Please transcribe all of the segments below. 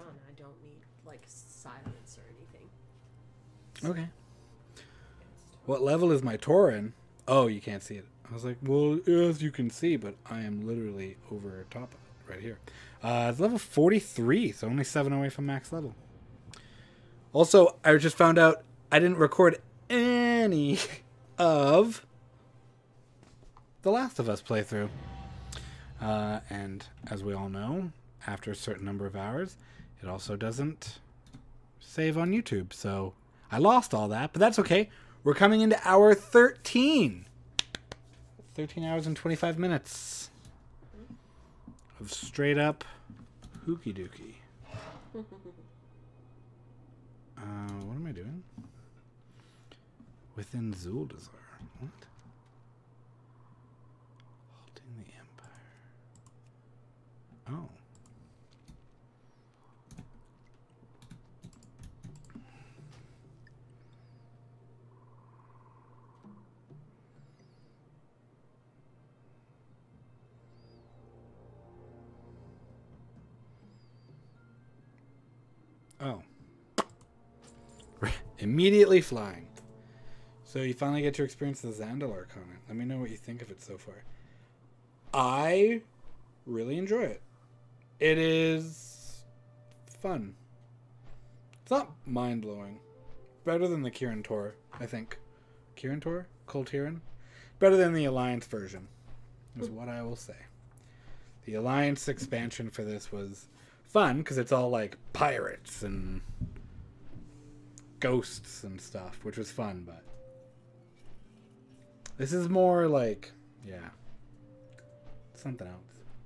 on. I don't need like silence or anything. Okay. What level is my Tauren? Oh, you can't see it. I was like, well, yes, you can see, but I am literally over top of it right here. It's level 43, so only 7 away from max level. Also, I just found out I didn't record any of The Last of Us playthrough. And as we all know, after a certain number of hours, it also doesn't save on YouTube. So I lost all that, but that's okay. We're coming into hour 13. 13 hours and 25 minutes of straight up hooky dookie. What am I doing? Within Zuldazar. What? Holding the Empire. Oh. Oh. Immediately flying. So you finally get to experience the Zandalar comment. Let me know what you think of it so far. I really enjoy it. It is fun. It's not mind-blowing. Better than the Kirin Tor, I think. Kirin Tor? Kul Tiran? Better than the Alliance version, is what I will say. The Alliance expansion for this was fun, because it's all like pirates and ghosts and stuff, which was fun, but this is more like, yeah, something else.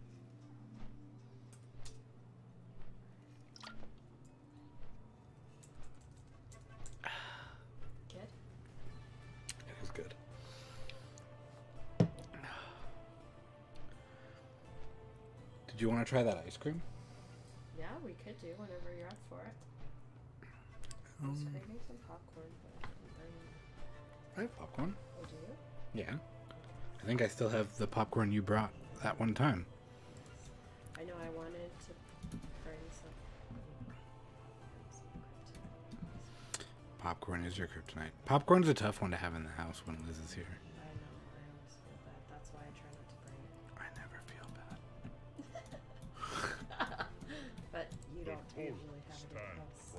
Good? It was good. Did you want to try that ice cream? Yeah, we could do whenever you're up for it. I was craving some popcorn, but I have popcorn. oh, do you? Yeah. I think I still have the popcorn you brought that one time. I know I wanted to bring some. Popcorn is your kryptonite. Popcorn's a tough one to have in the house when Liz is here. I know, I always feel bad. That's why I try not to bring it. I never feel bad. But you don't usually have it in the house.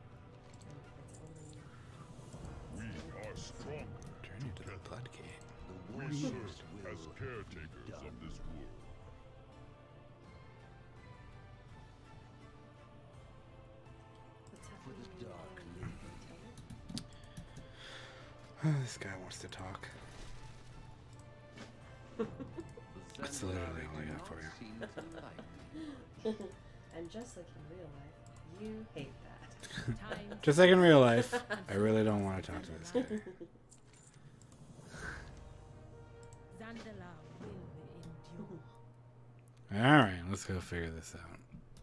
We are stronger. Journey to the Blood Gate. We serve as caretakers of this world. What's happening? This guy wants to talk. That's literally all I got for you. And just like in real life, you hate that. Just like in real life, I really don't want to talk to this guy. Alright, let's go figure this out.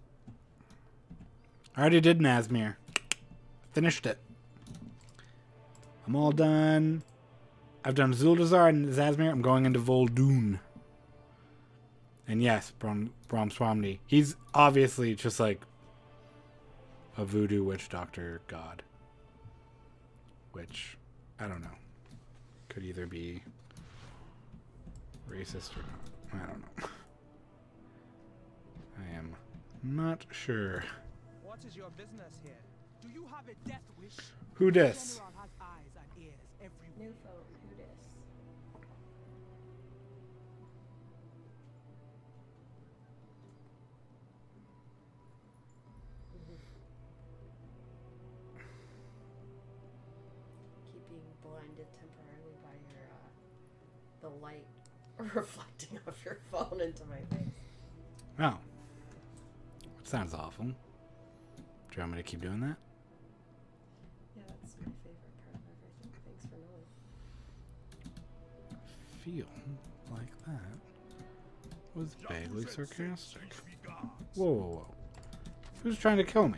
I already did Nazmir. Finished it. I'm all done. I've done Zuldazar and Zazmir. I'm going into Vol'dun. And yes, Brahm Swamni. He's obviously just like a voodoo witch doctor god. Which, I don't know. Could either be racist or not. I don't know. I am not sure. What is your business here? Do you have a death wish? Who dis? General has eyes and ears everywhere. New phone, who dis? Keep being blinded temporarily by your, the light reflecting off your phone into my face. Oh. Sounds awful. Do you want me to keep doing that? Yeah, that's my favorite part of everything. Thanks for knowing. Feel like that was vaguely sarcastic. Whoa, whoa, whoa. Who's trying to kill me?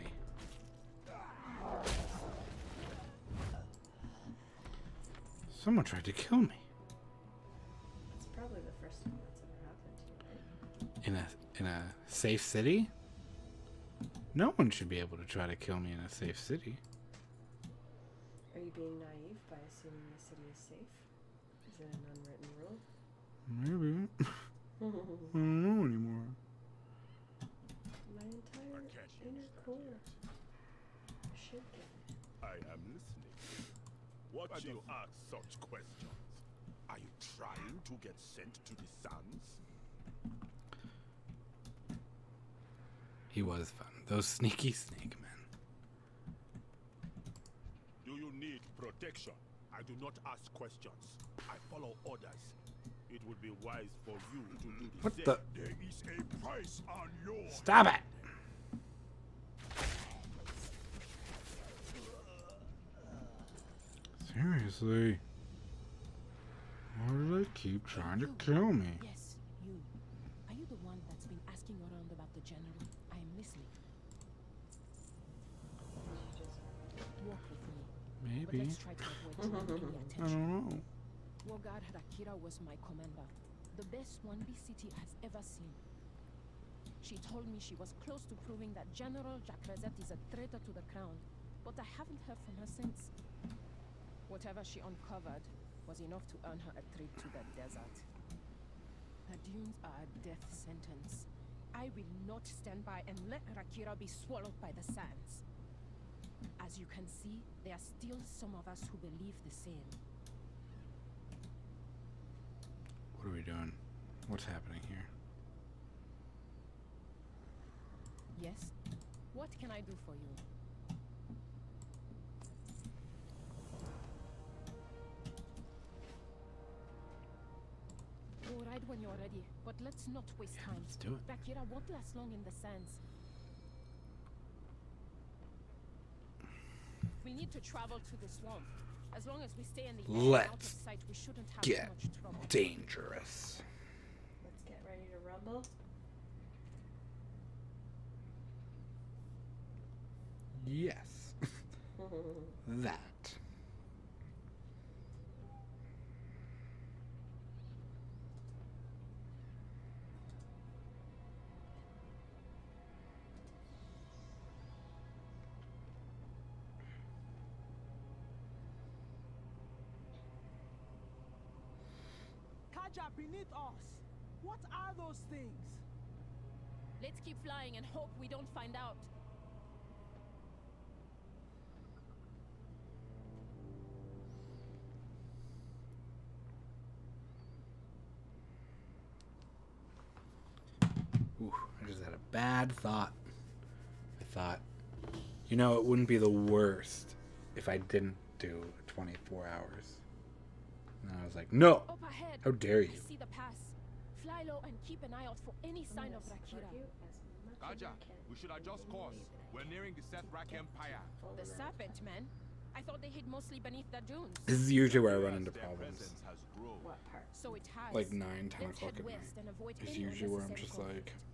Someone tried to kill me. It's probably the first time that's ever happened to you, right? In a safe city? No one should be able to try to kill me in a safe city. Are you being naive by assuming the city is safe? Is it an unwritten rule? Maybe. I don't know anymore. My entire inner core is shaking. I am listening. What do you ask such questions? Are you trying to get sent to the sands? He was fun. Those sneaky snake men. Do you need protection? I do not ask questions. I follow orders. It would be wise for you to do the What same. the? There is a price on your Stop it! Seriously? Why do they keep trying to kill me? Yes, you. Are you the one that's been asking around about the general? I am listening. Walk with me. But Maybe. let's try to avoid drawing any I attention. don't know. Warguard Harakira was my commander. The best one this city has ever seen. She told me she was close to proving that General Jacrezet is a traitor to the crown, but I haven't heard from her since. Whatever she uncovered was enough to earn her a trip to the desert. The dunes are a death sentence. I will not stand by and let Harakira be swallowed by the sands. As you can see, there are still some of us who believe the same. What are we doing? What's happening here? Yes? What can I do for you? Go ride when you're ready, but let's not waste time. Let's do it. Rakira won't last long in the sands. We need to travel to the swamp. As long as we stay in the air and out of Let's sight, we shouldn't have get too much trouble. dangerous. Let's get ready to rumble. Yes. That. Kaja beneath us. What are those things? Let's keep flying and hope we don't find out. Ooh, I just had a bad thought. I thought, you know, it wouldn't be the worst if I didn't do 24 hours. And I was like, no! Up ahead. How dare you? I see the pass. Fly low and keep an eye out for any sign of Rakira. Kaja, we should adjust course. We're nearing the Sethrak Empire. The serpent, man. I thought they hid mostly beneath the dunes. This is usually where I run into Their problems. presence has grown. What part? So it has. Like 9, 10 Let's o'clock head at night. west and avoid It's any usually where I'm unnecessary just conflict. like,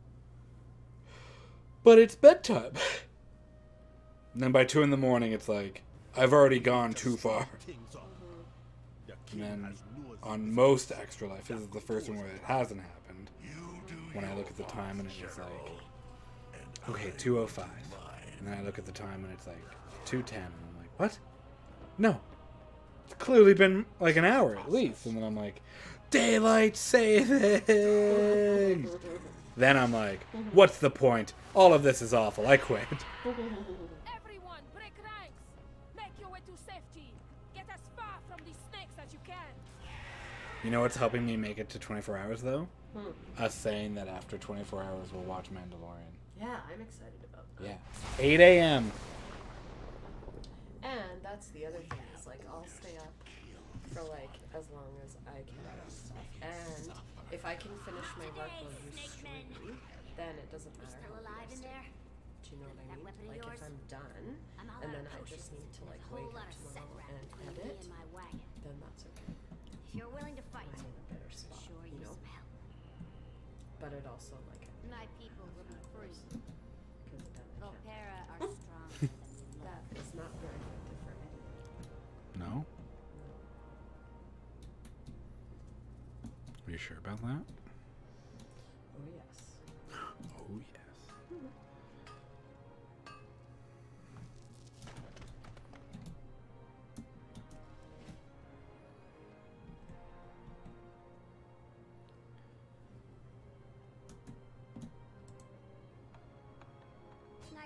but it's bedtime. And then by 2 in the morning, it's like, I've already gone too far. Things up. The And king then has lured on you most Extra Life, this is the first one where it hasn't happened. You do When I your look at the time and it was part, like, and okay, I 2:05. mine. And then I look at the time and it's like 2:10. And I'm like, what? No. It's clearly been like an hour at least. And then I'm like, daylight saving! Then I'm like, what's the point? All of this is awful. I quit. Everyone, break ranks. Make your way to safety. Get as far from these snakes as you can. You know what's helping me make it to 24 hours though? Us saying that after 24 hours we'll watch Mandalorian. Yeah, I'm excited about that. Yeah. 8 a.m. And that's the other thing is like I'll stay up for like as long as I can and stuff. And if I can finish my work while you stream, then it doesn't matter how late I stay. Do you know what I mean? Like if I'm done and then I just need to like wake up tomorrow and edit, then that's okay. If you're willing to fight, I'm in a better spot, sure you you know. smell. But it also like My people will be free. because then I can't. Volpera are stronger than you know. That is not very effective for editing. No? Are you sure about that? Oh yes. Oh, yes.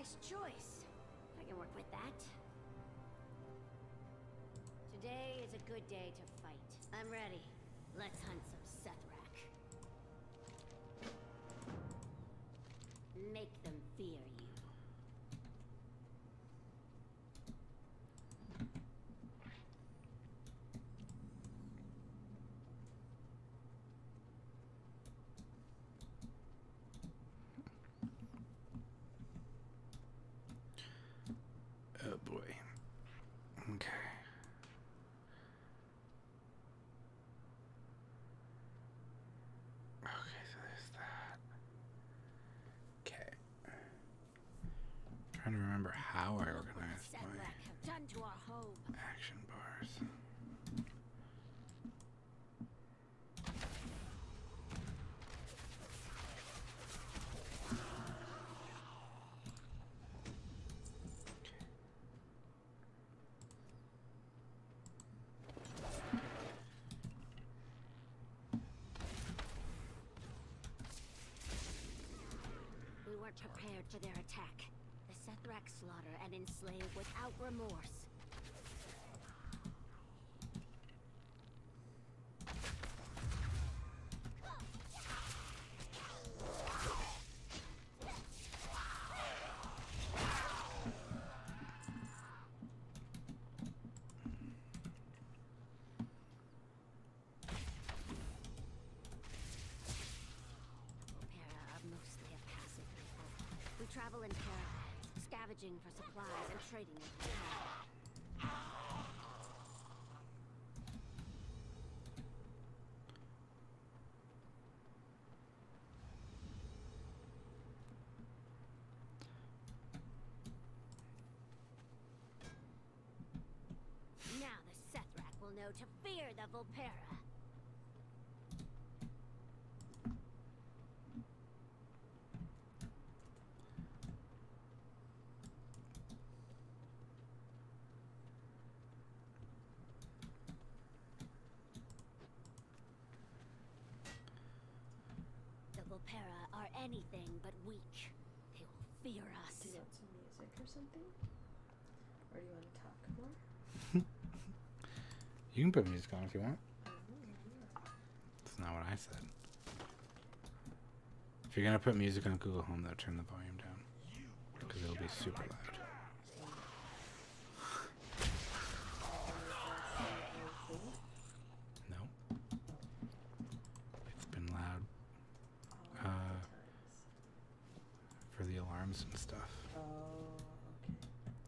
Nice choice. I can work with that. Today is a good day to fight. I'm ready. Let's hunt some Sethrak. Make them fear you. Oh boy. Okay. Okay, so there's that. Okay. Trying to remember how I organized my Sethrak have done to our home. action bars. We weren't prepared for their attack. The Sethrak slaughter and enslave without remorse. Para are mostly a passive people. We travel in caravans, scavenging for supplies and trading with the town. Now the Sethrak will know to fear the Volpera. The Volpera are anything but weak. They will fear us. Do you want some music or something? Or do you want to talk more? You can put music on if you want. That's not what I said. If you're gonna put music on Google Home, though, turn the volume down. Because it'll be super loud. No. It's been loud. For the alarms and stuff. Oh, okay.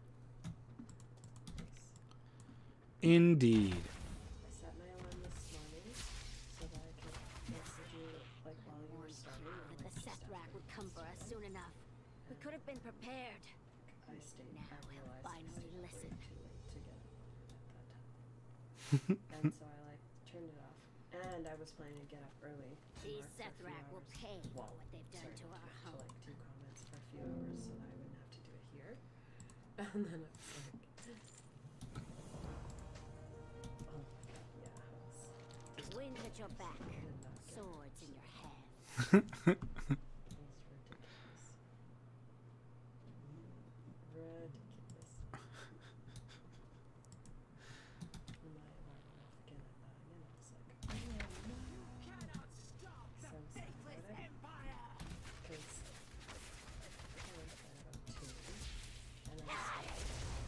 Indeed. I set my alarm this morning so that I could message you like while you were starting. Or, That the like, just Sethrak after would come for us soon enough. We could have been prepared. I stayed. Now I he'll realized I finally stayed up listen. way too late to get up at that time. And so I like turned it off. And I was planning to get up early. to These work for a few Sethrak will hours. pay for Well, what they've done sorry, to our to home. like do comments for a few hours so that I wouldn't have to do it here. And then I was like, oh my god, yeah, I was Wind at your back, did not get swords in your hand. it was ridiculous. Ridiculous. And my alarm went off again at that again. I was like, oh no. Cannot stop the So sad faithless about it. empire! Because I went to bed about 2 and then I slept.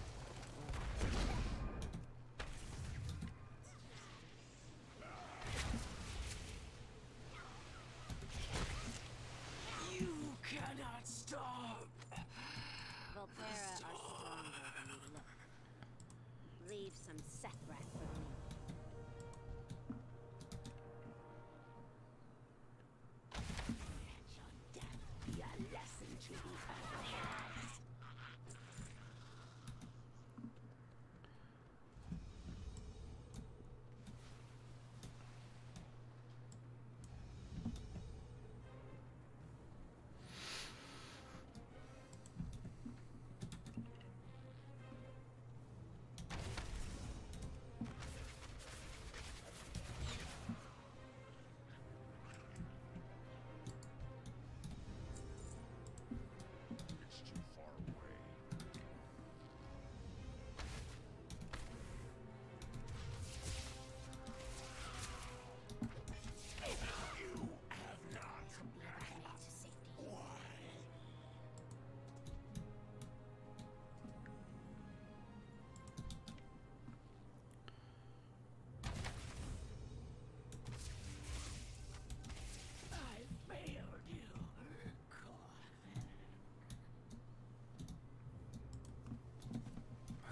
You cannot stop! Volpera are stronger than you look. Leave some Sethrak for me. Let your death be a lesson to the others.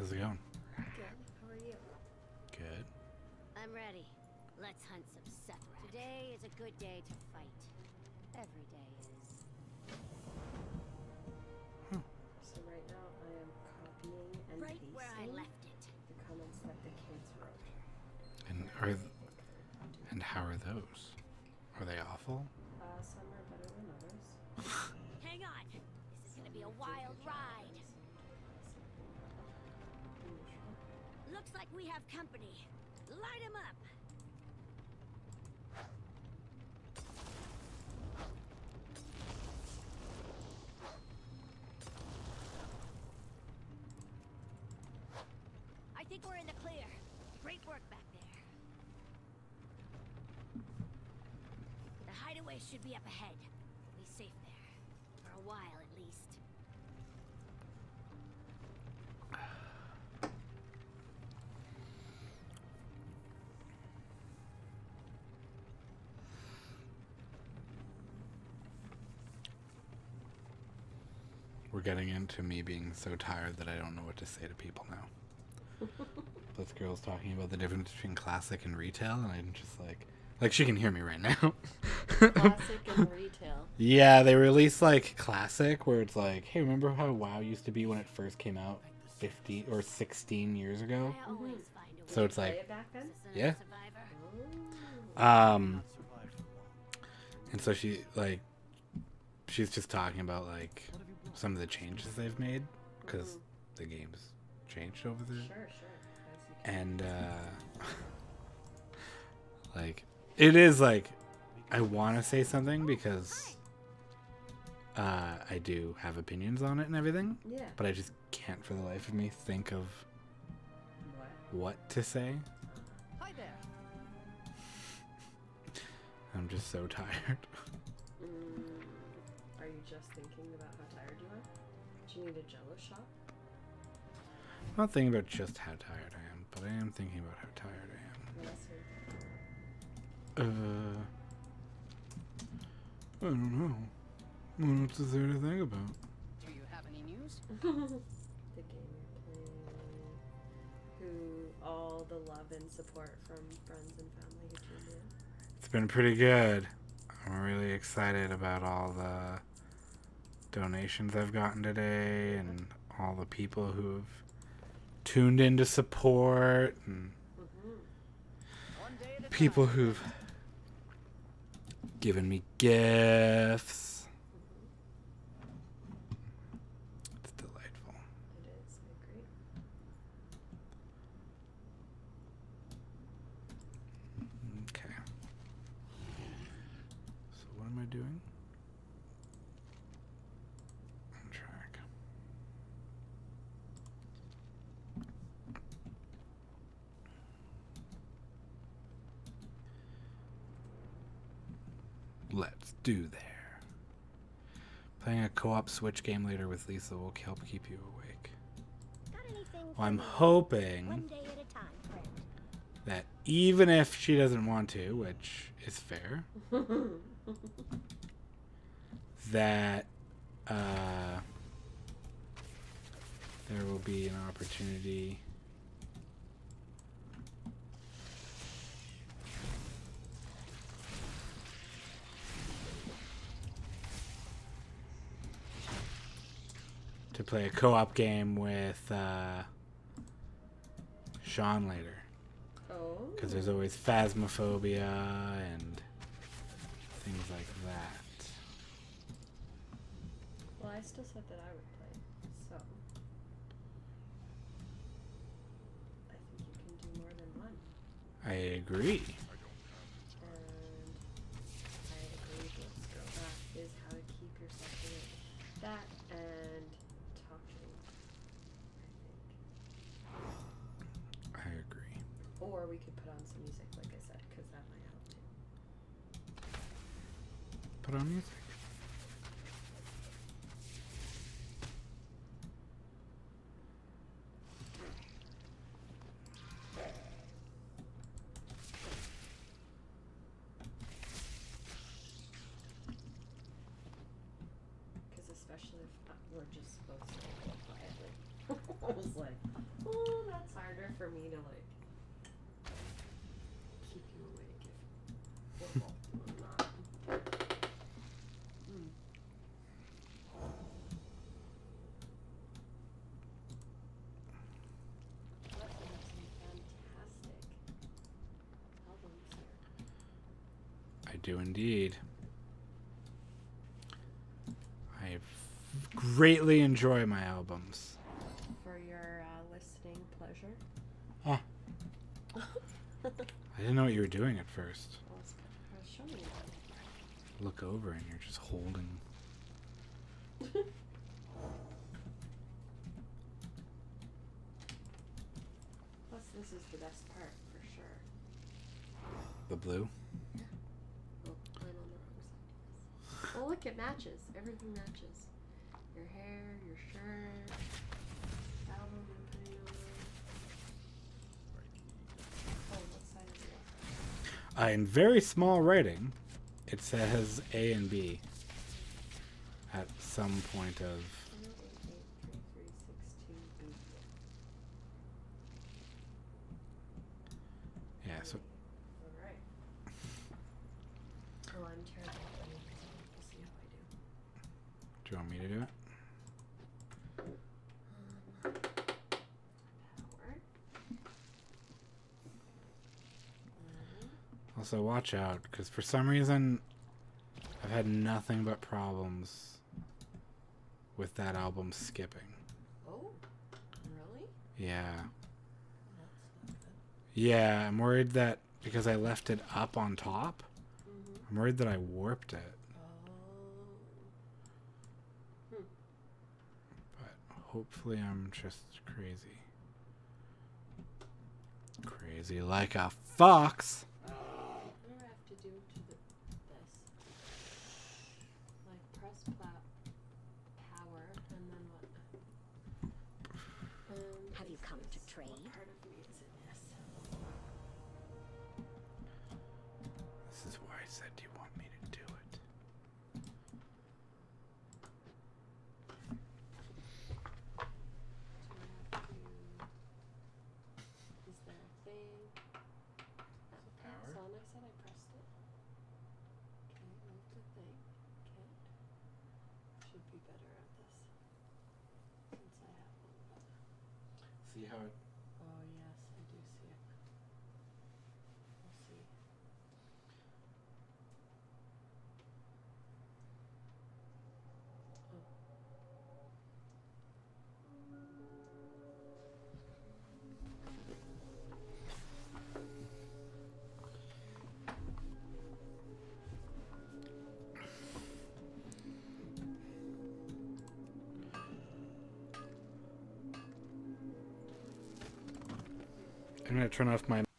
How's it going? Good. How are you? Good. I'm ready. Let's hunt some Sethrak. Today is a good day to fight. Every day is. So right now I am copying and Right pasting where I left it. the comments that the kids wrote. And how are those? Are they awful? Some are better than others. Hang on. This is gonna be a wild ride. Looks like we have company. Light 'em up. I think we're in the clear. Great work back there. The hideaway should be up ahead. Be safe there. For a while, at least. We're getting into me being so tired that I don't know what to say to people now. This girl's talking about the difference between classic and retail, and I'm just like she can hear me right now. Classic and retail. Yeah, they released like classic, where it's like, hey, remember how WoW used to be when it first came out 50 or 16 years ago? I always find a way. So it's Play like, it back then? yeah. Survivor. And so she's just talking about like some of the changes they've made because the game's changed over there. Sure. And like it is like I want to say something because I do have opinions on it and everything, Yeah. but I just can't for the life of me think of what to say. Hi there. I'm just so tired. Are you just thinking about how tired you are? Do you need a jello shot? I'm not thinking about just how tired I am, but I am thinking about how tired I am. I don't know. What else is there to think about? Do you have any news? The game you're playing. Who all the love and support from friends and family who tuned in. It's been pretty good. I'm really excited about all the donations I've gotten today and all the people who have tuned in to support and people who've given me gifts. It's delightful. It is. I agree. Okay. So what am I doing? On track. Let's do there. Playing a co-op Switch game later with Lisa will help keep you awake. Got anything Well, I'm for me? hoping One day at a time, friend. that even if she doesn't want to, which is fair, that there will be an opportunity to play a co-op game with Sean later. Oh. Because there's always phasmophobia and things like that. Well, I still said that I would play, so I think you can do more than one. I agree. And I agree. Let's go. That is how to keep yourself awake. That and talking, I think. I agree. Or we could put on some music, like I said, because that might help too. Put on music. Because especially if we're just supposed to go quietly. I was like, oh. me to like keep you awake if we're both doing that. But we have some fantastic albums here. I do indeed. I greatly enjoy my albums. For your listening pleasure. Oh. I didn't know what you were doing at first. I was showing you. Look over and you're just holding. Plus, this is the best part for sure. The blue? Yeah. Oh, I'm on the wrong side. Oh, look, it matches. Everything matches. Your hair, your shirt, album I'm putting on. Oh, what side is it? In very small writing, it says A and B at some point of. 7883362B. Yeah, so Alright. Oh, I'm terrible at running, so we'll see how I do. do you want me to do it? Power. Also, watch out, because for some reason, I've had nothing but problems with that album skipping. Oh, really? Yeah. That's not good. Yeah, I'm worried that because I left it up on top, Mm-hmm. I'm worried that I warped it. Oh. But hopefully I'm just crazy. Crazy like a fox. What do I have to do to this? Like press power and then what? Have you come to trade? What part of me is in this? This is why I said, do you want me to do it? Is there a thing? Power? So I said I pressed it. Okay, move the thing. Okay. Should be better at this. Since I have one button. See how it. Oh yes, I do see it. We'll see. Oh. I'm gonna turn off my.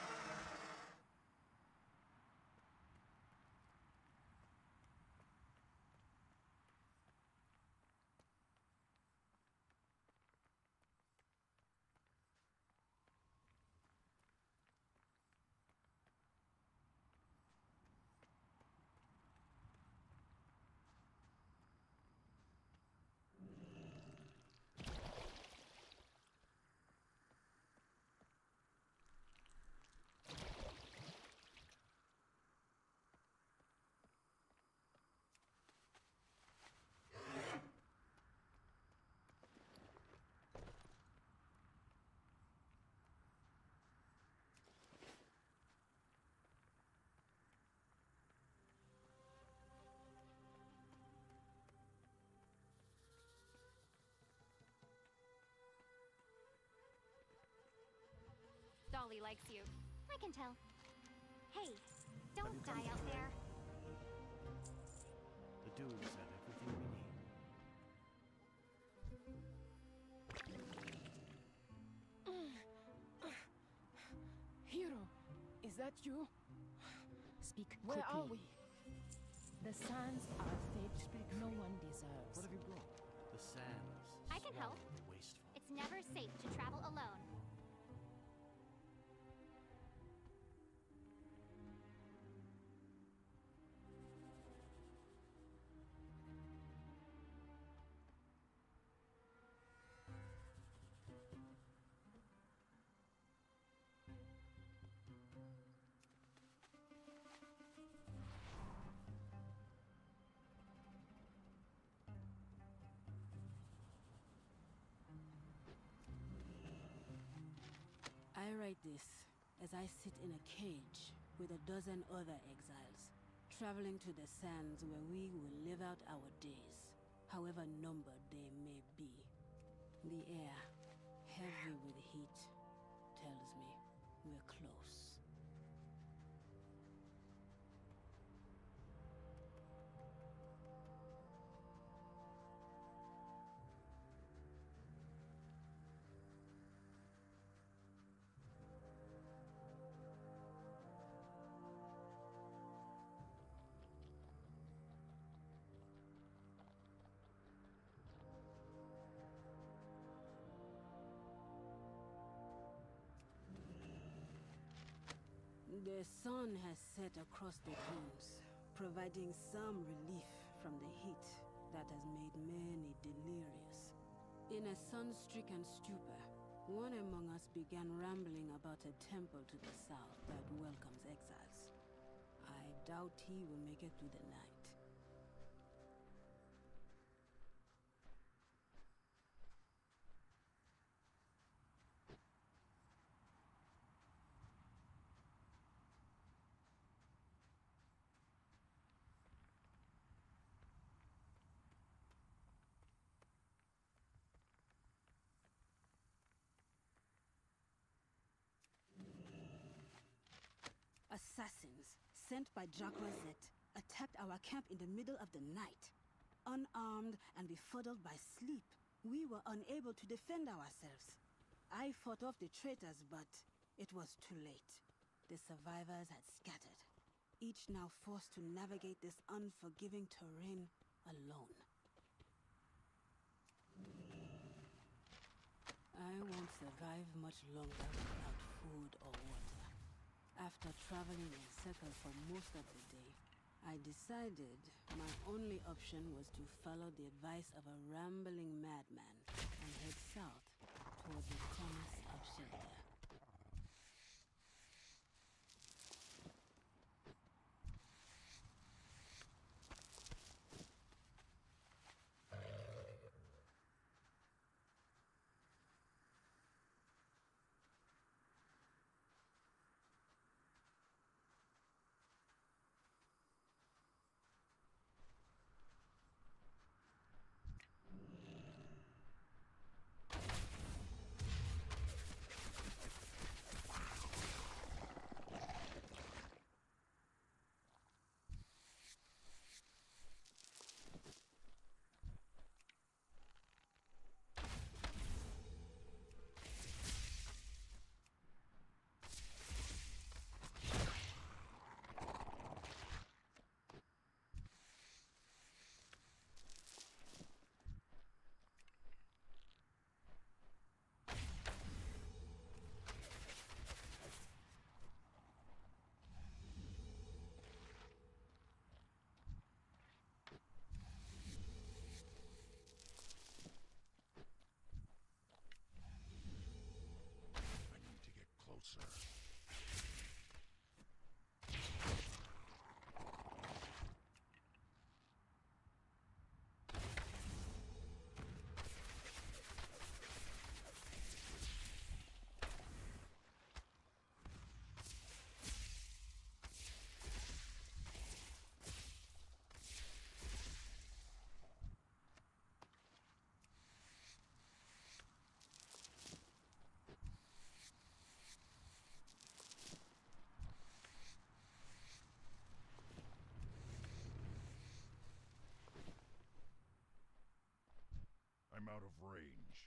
Dolly likes you. I can tell. Hey, don't die out there. The dunes have everything we need. Hero, is that you? Speak Where quickly. are we? The sands are a fate no one deserves. What have you brought? The sands. I can help. swallowing the wasteful. It's never safe to travel alone. I write this as I sit in a cage with a dozen other exiles, traveling to the sands where we will live out our days, however numbered they may be. The air, heavy with heat, tells me we're close. The sun has set across the dunes, providing some relief from the heat that has made many delirious. In a sun-stricken stupor, one among us began rambling about a temple to the south that welcomes exiles. I doubt he will make it through the night. Assassins, sent by Jacques attacked our camp in the middle of the night. Unarmed and befuddled by sleep, we were unable to defend ourselves. I fought off the traitors, but it was too late. The survivors had scattered, each now forced to navigate this unforgiving terrain alone. I won't survive much longer without food or water. After traveling in circles for most of the day, I decided my only option was to follow the advice of a rambling madman and head south toward the promise of shelter. I'm out of range.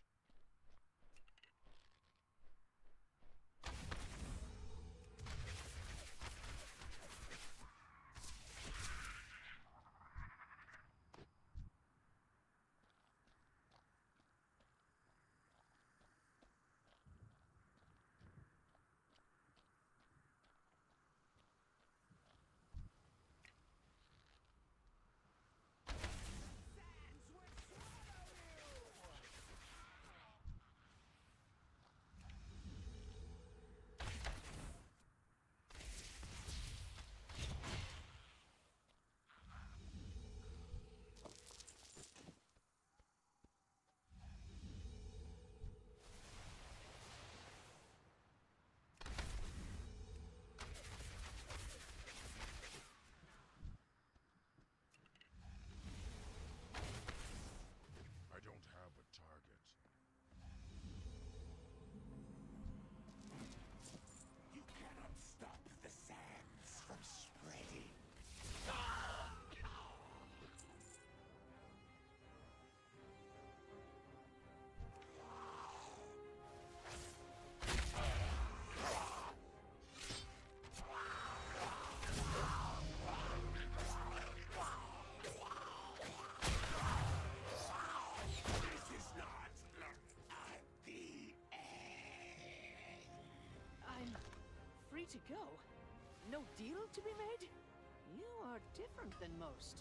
to go. No deal to be made? You are different than most.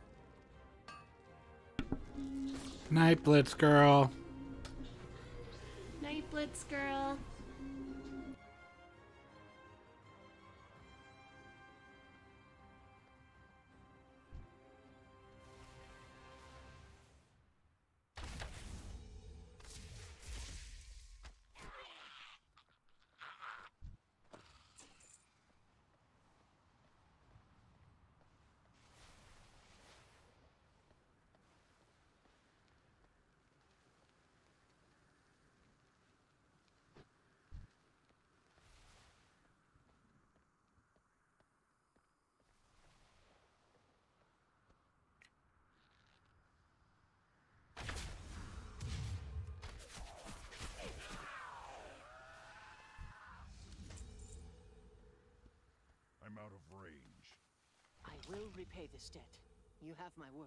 Night, Blitz girl. Night, Blitz girl. I'm out of range. I will repay this debt. You have my word.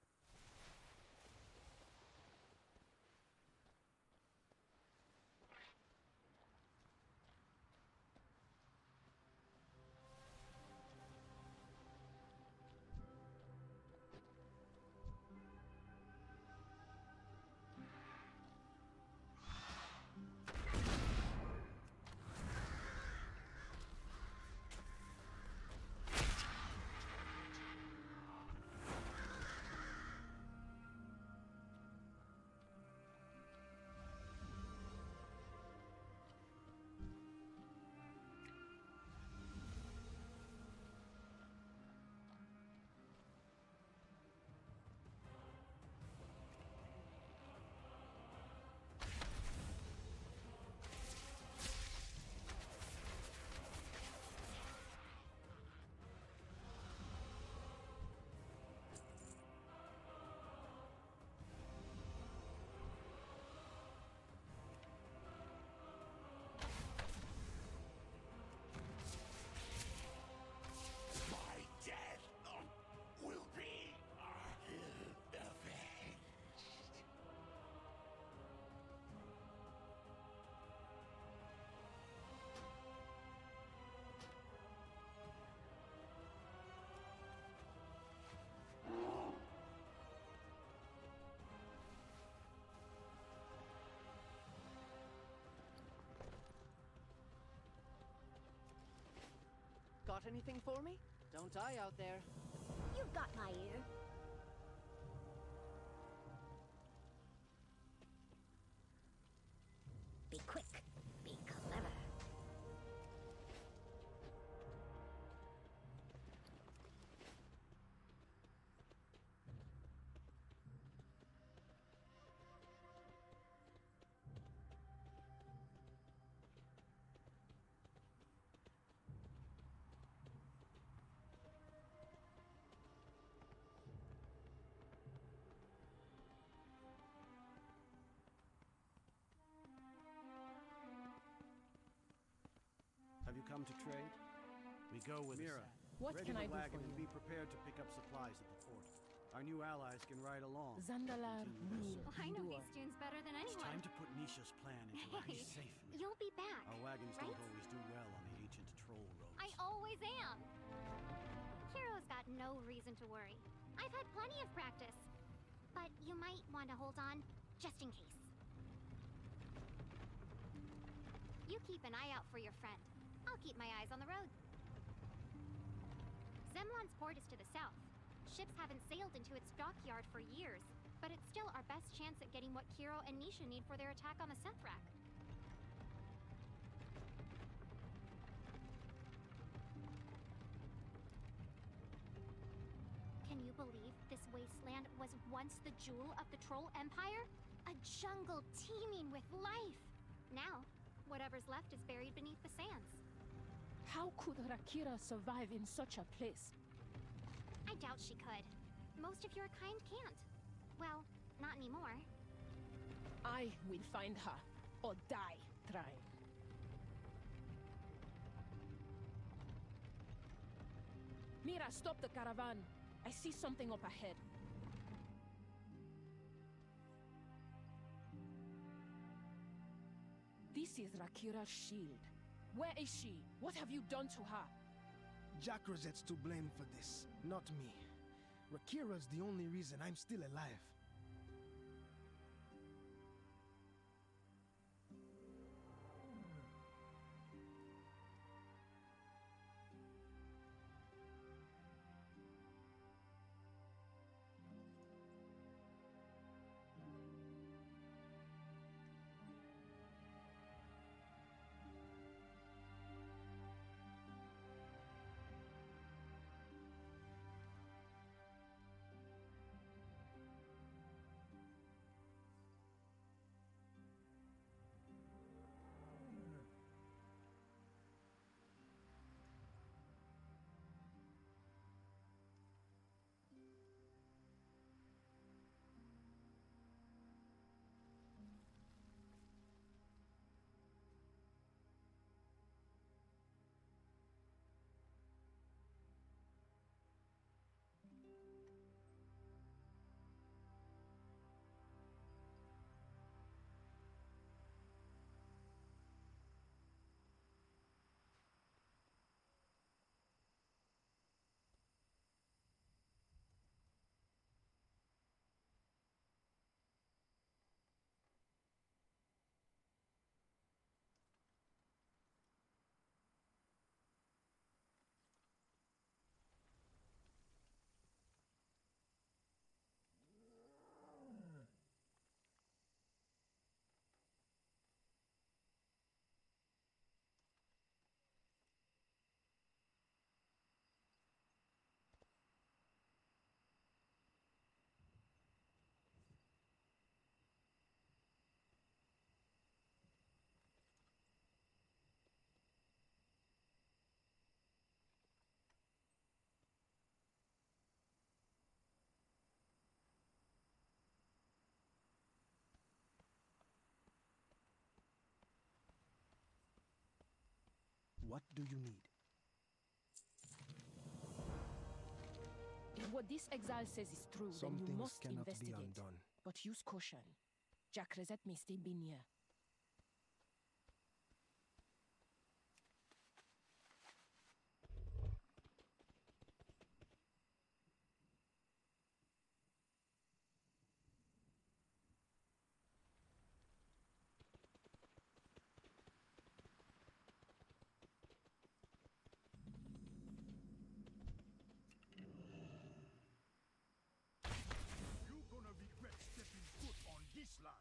Got anything for me? Don't die out there. You've got my ear. Be quick. Be clever. Have you come to trade? We go with Mira, us. what Ready can I the do wagon for and you? be prepared to pick up supplies at the port. Our new allies can ride along. Zandalar Continue their Rule search. I know Endure. these tunes better than It's anyone. time to put Nisha's plan into Hey, place safely. you'll be back. Our wagons right? don't always do well on the ancient troll roads. I always am. Hero's got no reason to worry. I've had plenty of practice. But you might want to hold on, just in case. You keep an eye out for your friend. I'll keep my eyes on the road. Zemlon's port is to the south. Ships haven't sailed into its dockyard for years, but it's still our best chance at getting what Kiro and Nisha need for their attack on the Sethrak. Can you believe this wasteland was once the jewel of the Troll Empire? A jungle teeming with life! Now, whatever's left is buried beneath the sands. How could Rakira survive in such a place? I doubt she could. Most of your kind can't. Well, not anymore. I will find her, or die trying. Mira, stop the caravan. I see something up ahead. This is Rakira's shield. Where is she? What have you done to her? Jack Rosette's to blame for this, not me. Rakira's the only reason I'm still alive. What do you need? If what this exile says is true, Some then you things must cannot be investigate. undone. But use caution. Jack Rosette may still be near. You're gonna regret stepping foot on this land.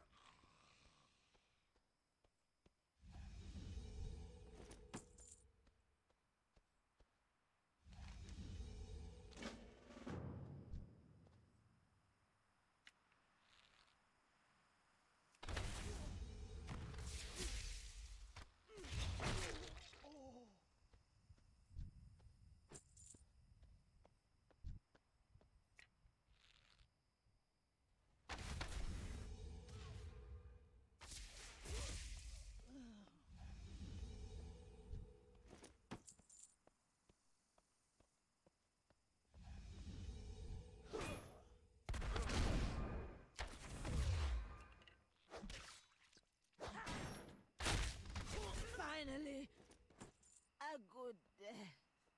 Finally, a good death.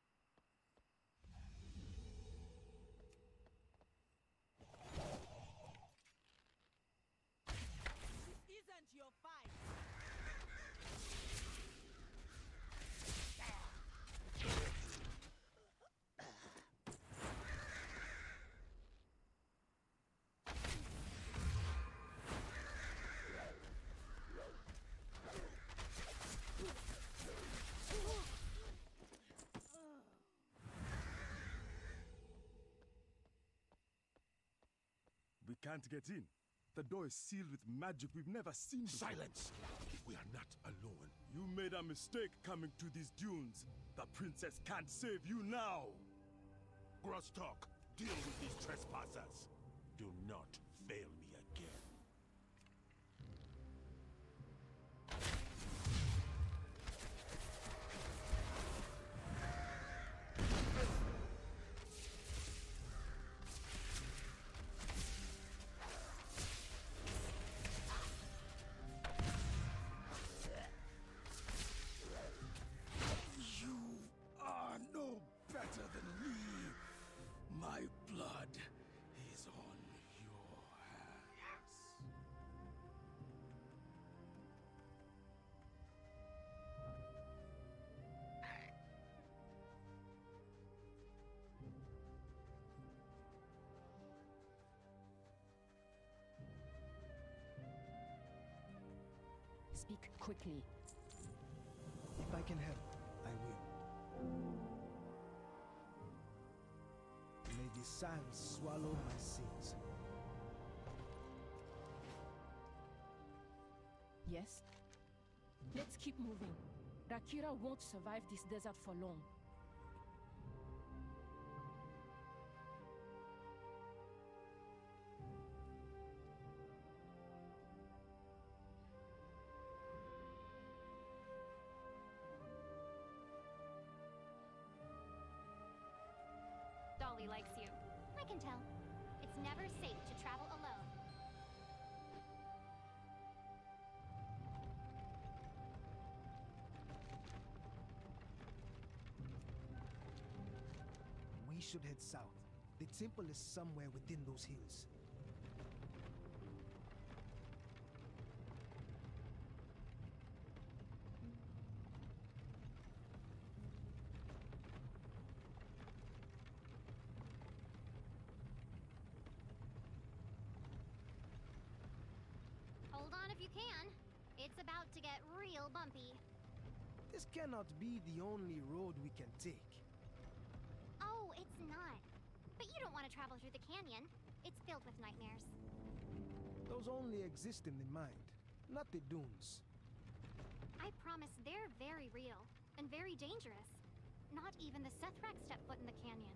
This isn't your fight. We can't get in. The door is sealed with magic we've never seen before. Silence! We are not alone. You made a mistake coming to these dunes. The princess can't save you now. Grostalk, deal with these trespassers. Do not fail me again. Speak quickly. If I can help, I will. May the sands swallow my sins. Yes? Let's keep moving. Rakira won't survive this desert for long. Dolly likes you. I can tell. It's never safe to travel alone. We should head south. The temple is somewhere within those hills. Hold on if you can. It's about to get real bumpy. This cannot be the only road we can take. Oh, it's not. But you don't want to travel through the canyon. It's filled with nightmares. Those only exist in the mind, not the dunes. I promise they're very real and very dangerous. Not even the Sethrak step foot in the canyon.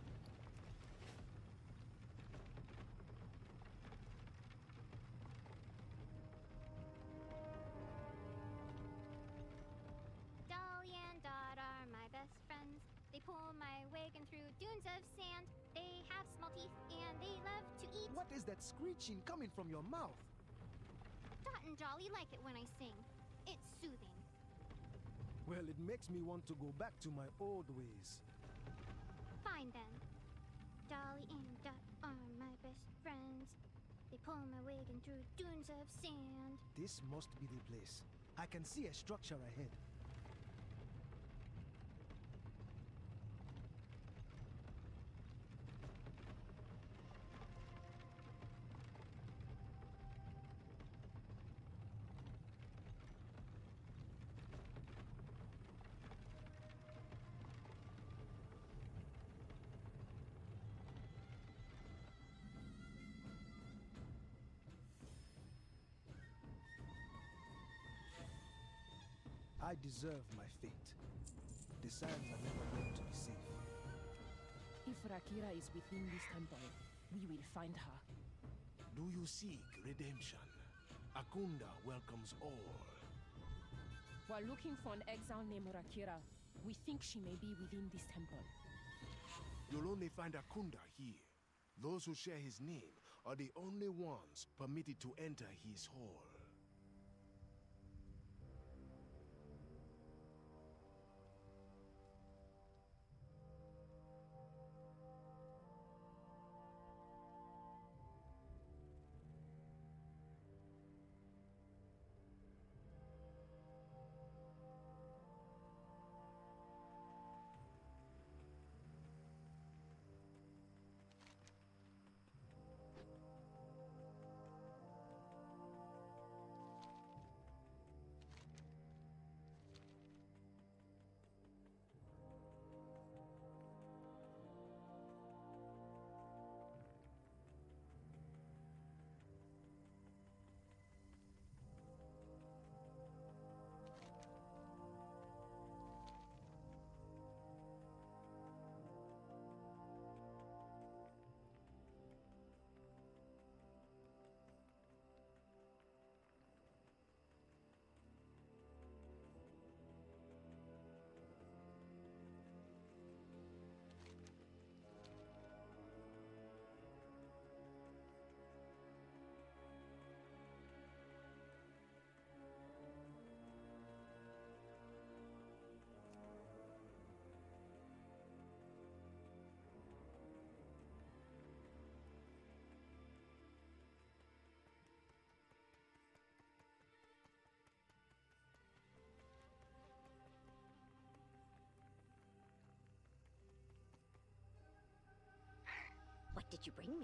Dolly and Dot are my best friends. They pull my wagon through dunes of sand. They have small teeth and they love to eat. What is that screeching coming from your mouth? Dot and Dolly like it when I sing. It's soothing. Well, it makes me want to go back to my old ways. Fine then. Dolly and Dot are my best friends. They pull my wagon through dunes of sand. This must be the place. I can see a structure ahead. I deserve my fate. The sands are never meant to be safe. If Rakira is within this temple, we will find her. Do you seek redemption? Akunda welcomes all. While looking for an exile named Rakira, we think she may be within this temple. You'll only find Akunda here. Those who share his name are the only ones permitted to enter his hall. What did you bring me?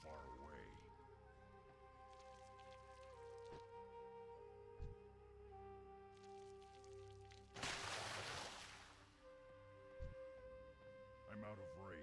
far away. I'm out of range.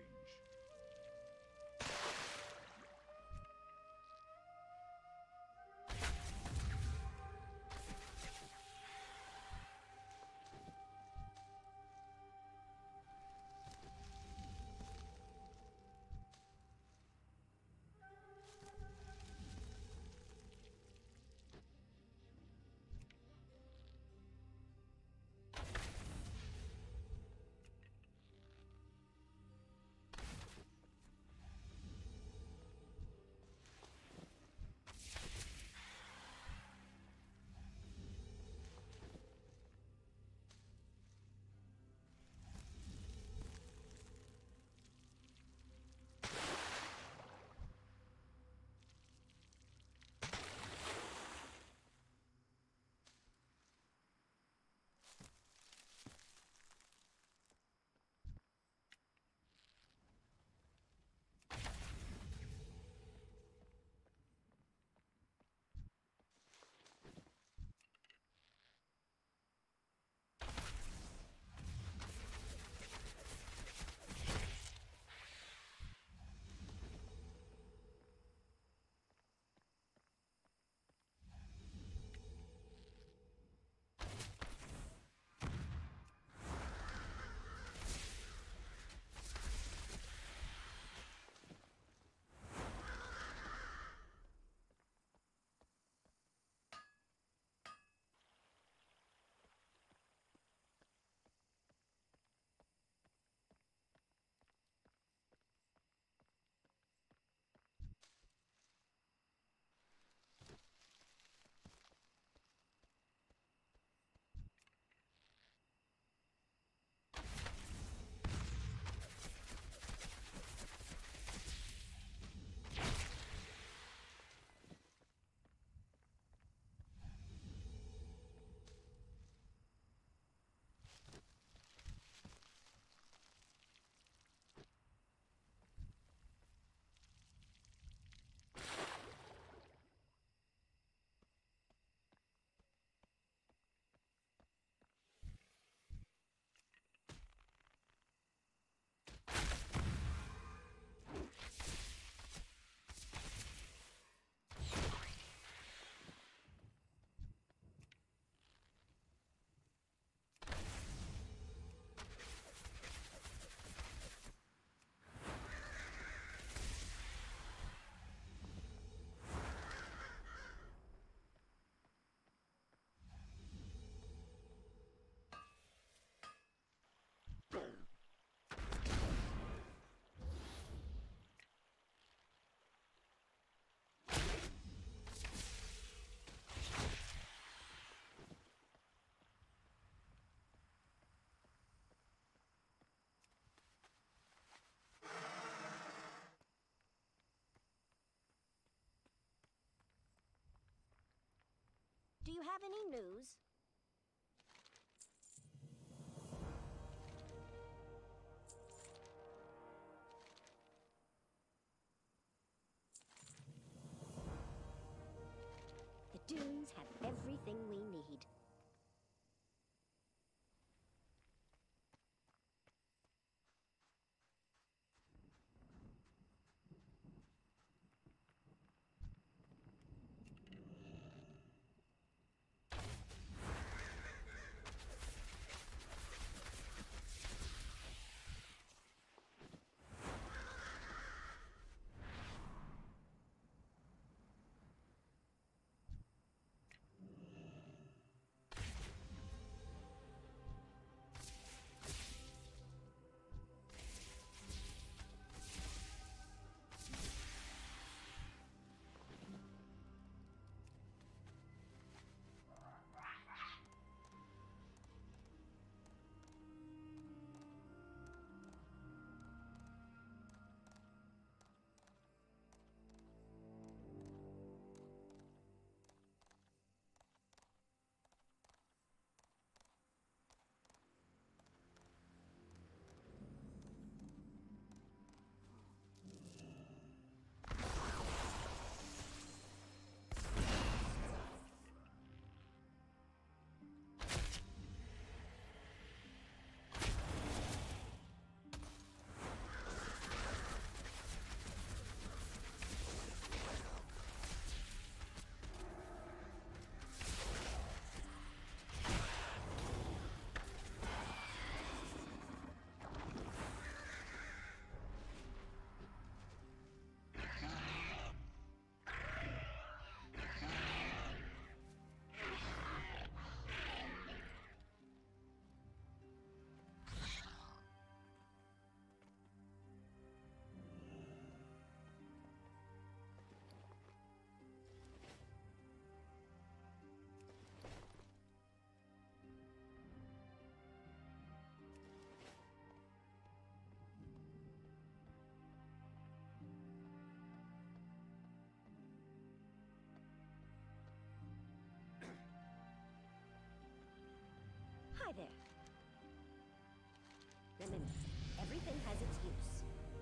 Do you have any news? The dunes have everything we need. there. Remember, everything has its use.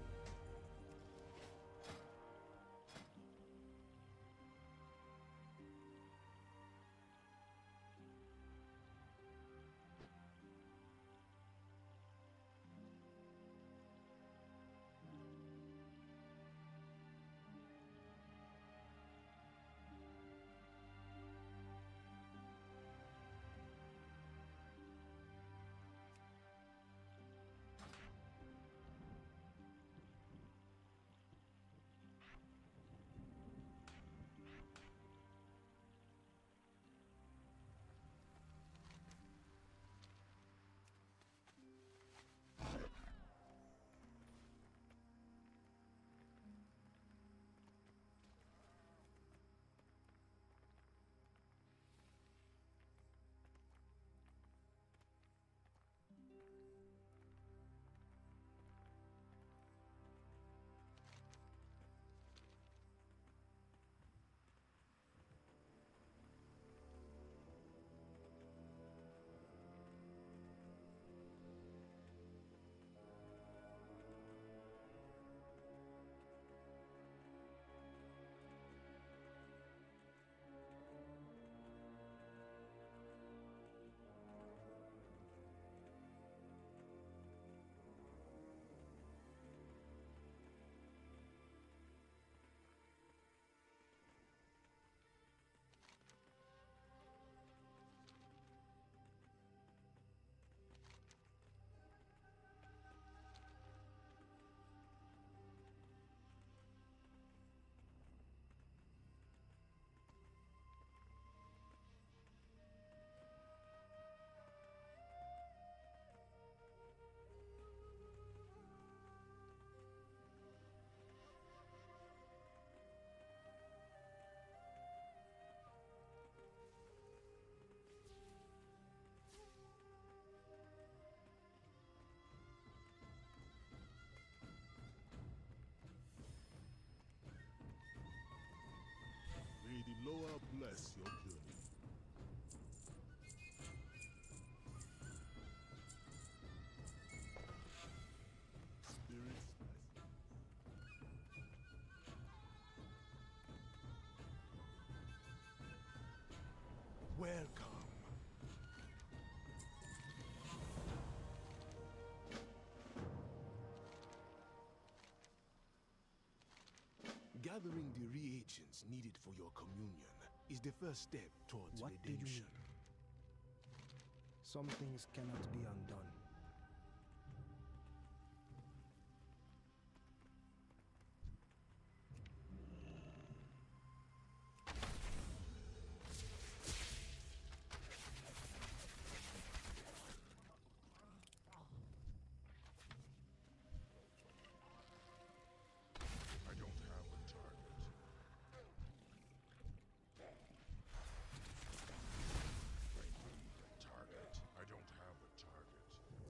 May the lower bless your journey. Spirits bless. Welcome. Gathering the reagents needed for your communion is the first step towards What do you redemption. mean? Some things cannot be undone. I don't have a target. I don't have a target.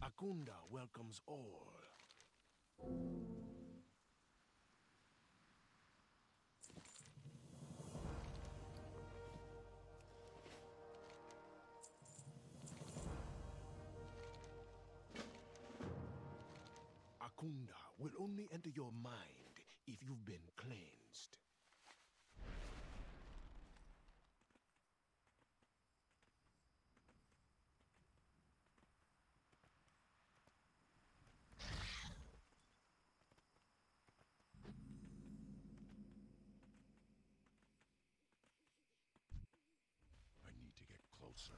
Akunda welcomes all. Akunda will only enter your mind if you've been cleansed. I need to get closer.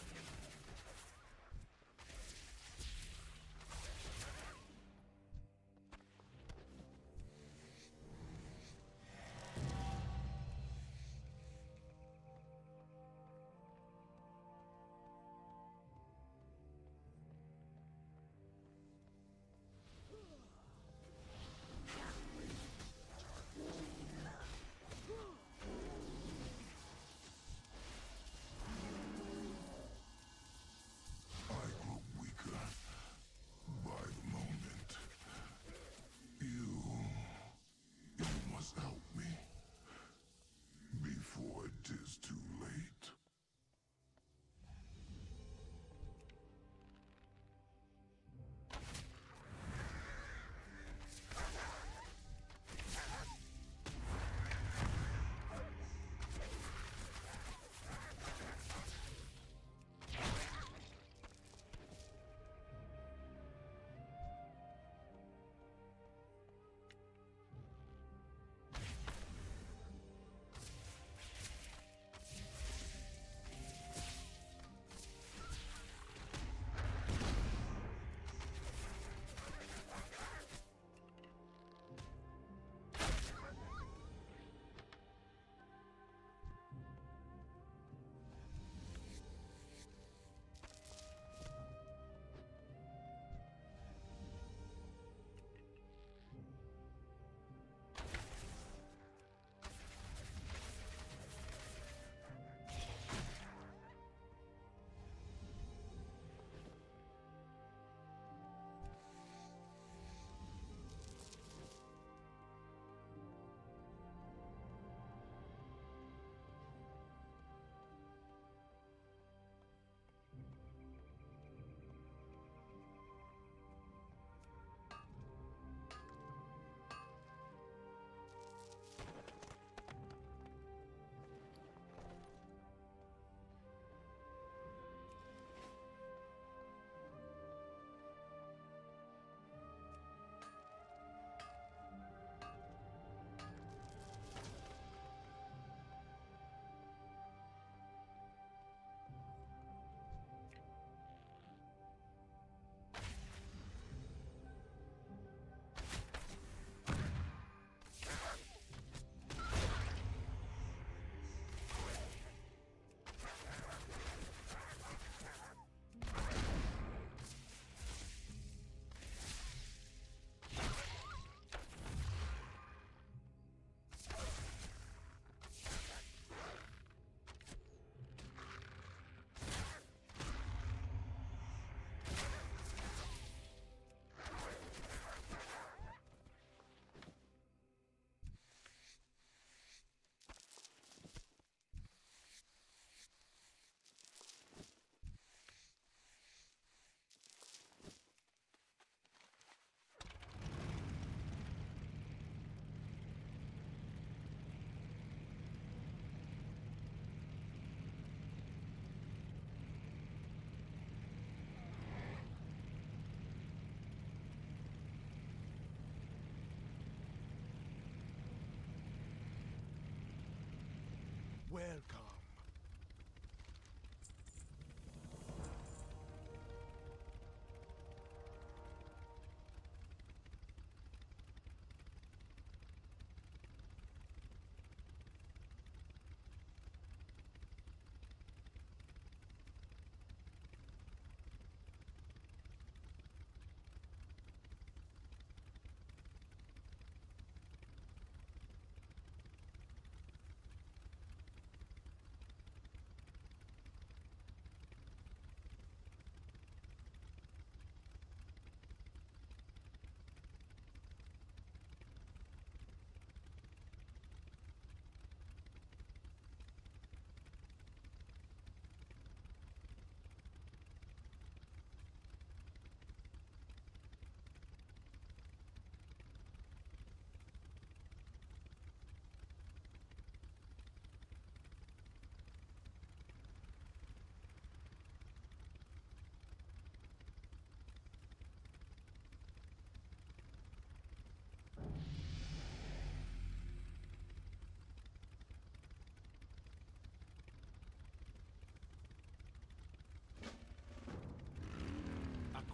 Welcome.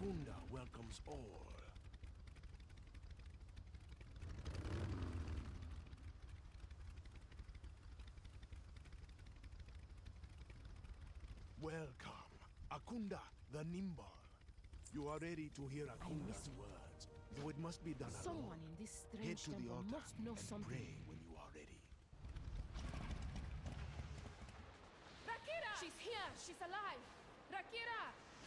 Akunda welcomes all. Welcome, Akunda the Nimble. You are ready to hear Akunda's words, though it must be done alone. Someone in this Head strange to the temple altar must know and something. pray when you are ready. Rakira! She's here! She's alive! Rakira!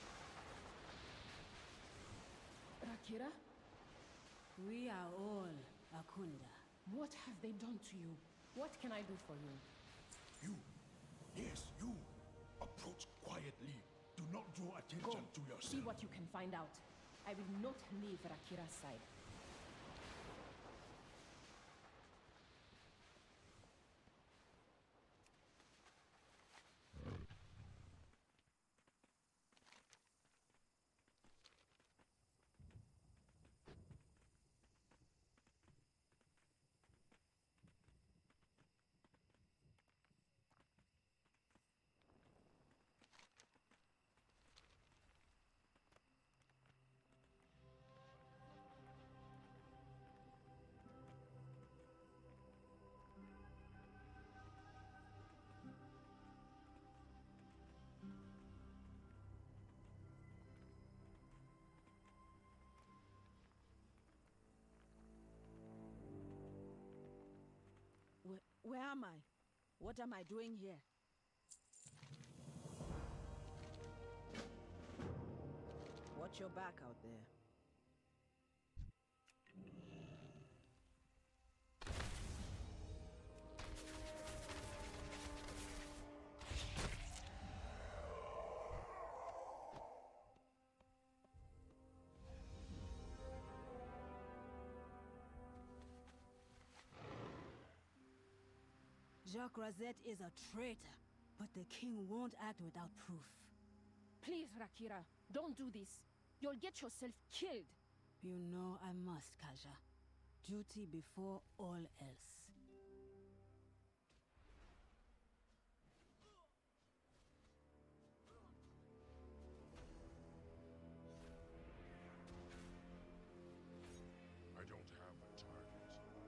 Rakira? We are all Akunda. What have they done to you? What can I do for you? You, yes, you. Approach quietly. Do not draw attention to yourself. See what you can find out. I will not leave Rakira's side. Where am I? What am I doing here? Watch your back out there. Jacques Rosette is a traitor, but the king won't act without proof. Please, Rakira, don't do this. You'll get yourself killed. You know I must, Kaja. Duty before all else. I don't have a target.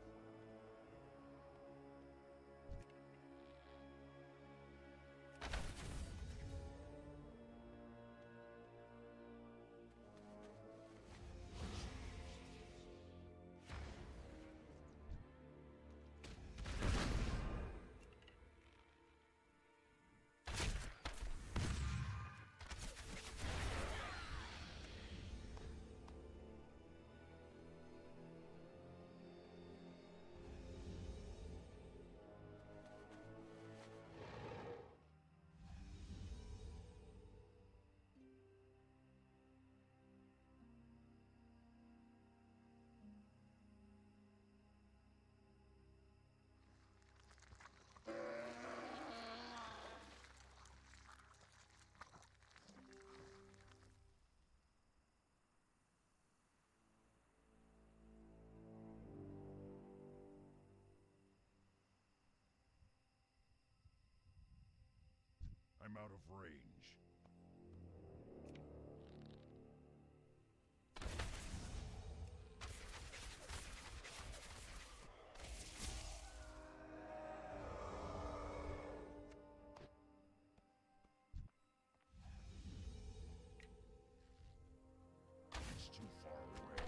I'm out of range. It's too far away.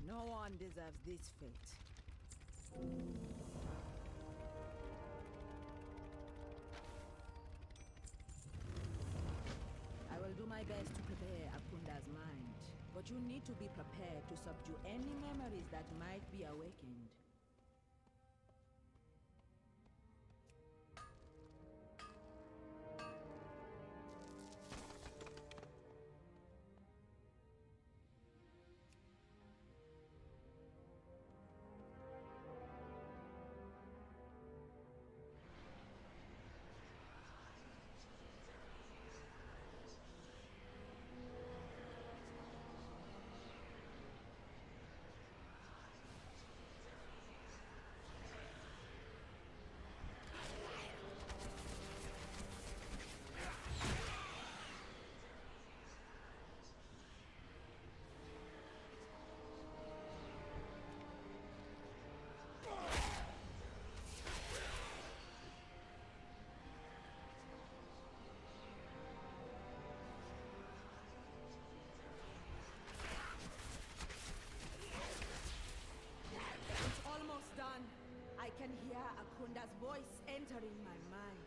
No one deserves this fate. I will do my best to prepare Akunda's mind, but you need to be prepared to subdue any memories that might be awakened. I can hear Akunda's voice entering my mind.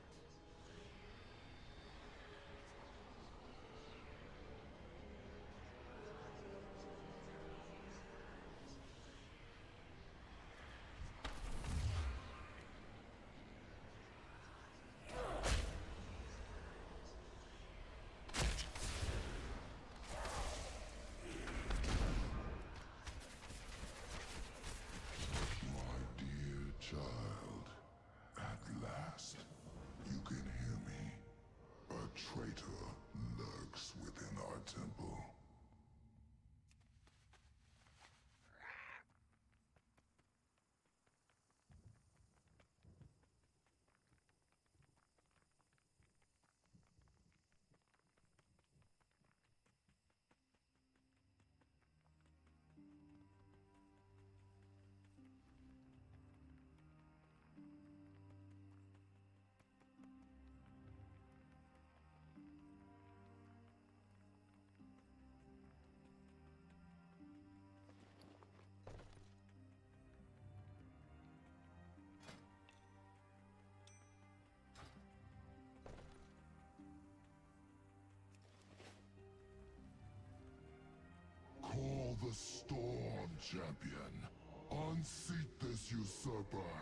Call the storm, champion. Unseat this usurper.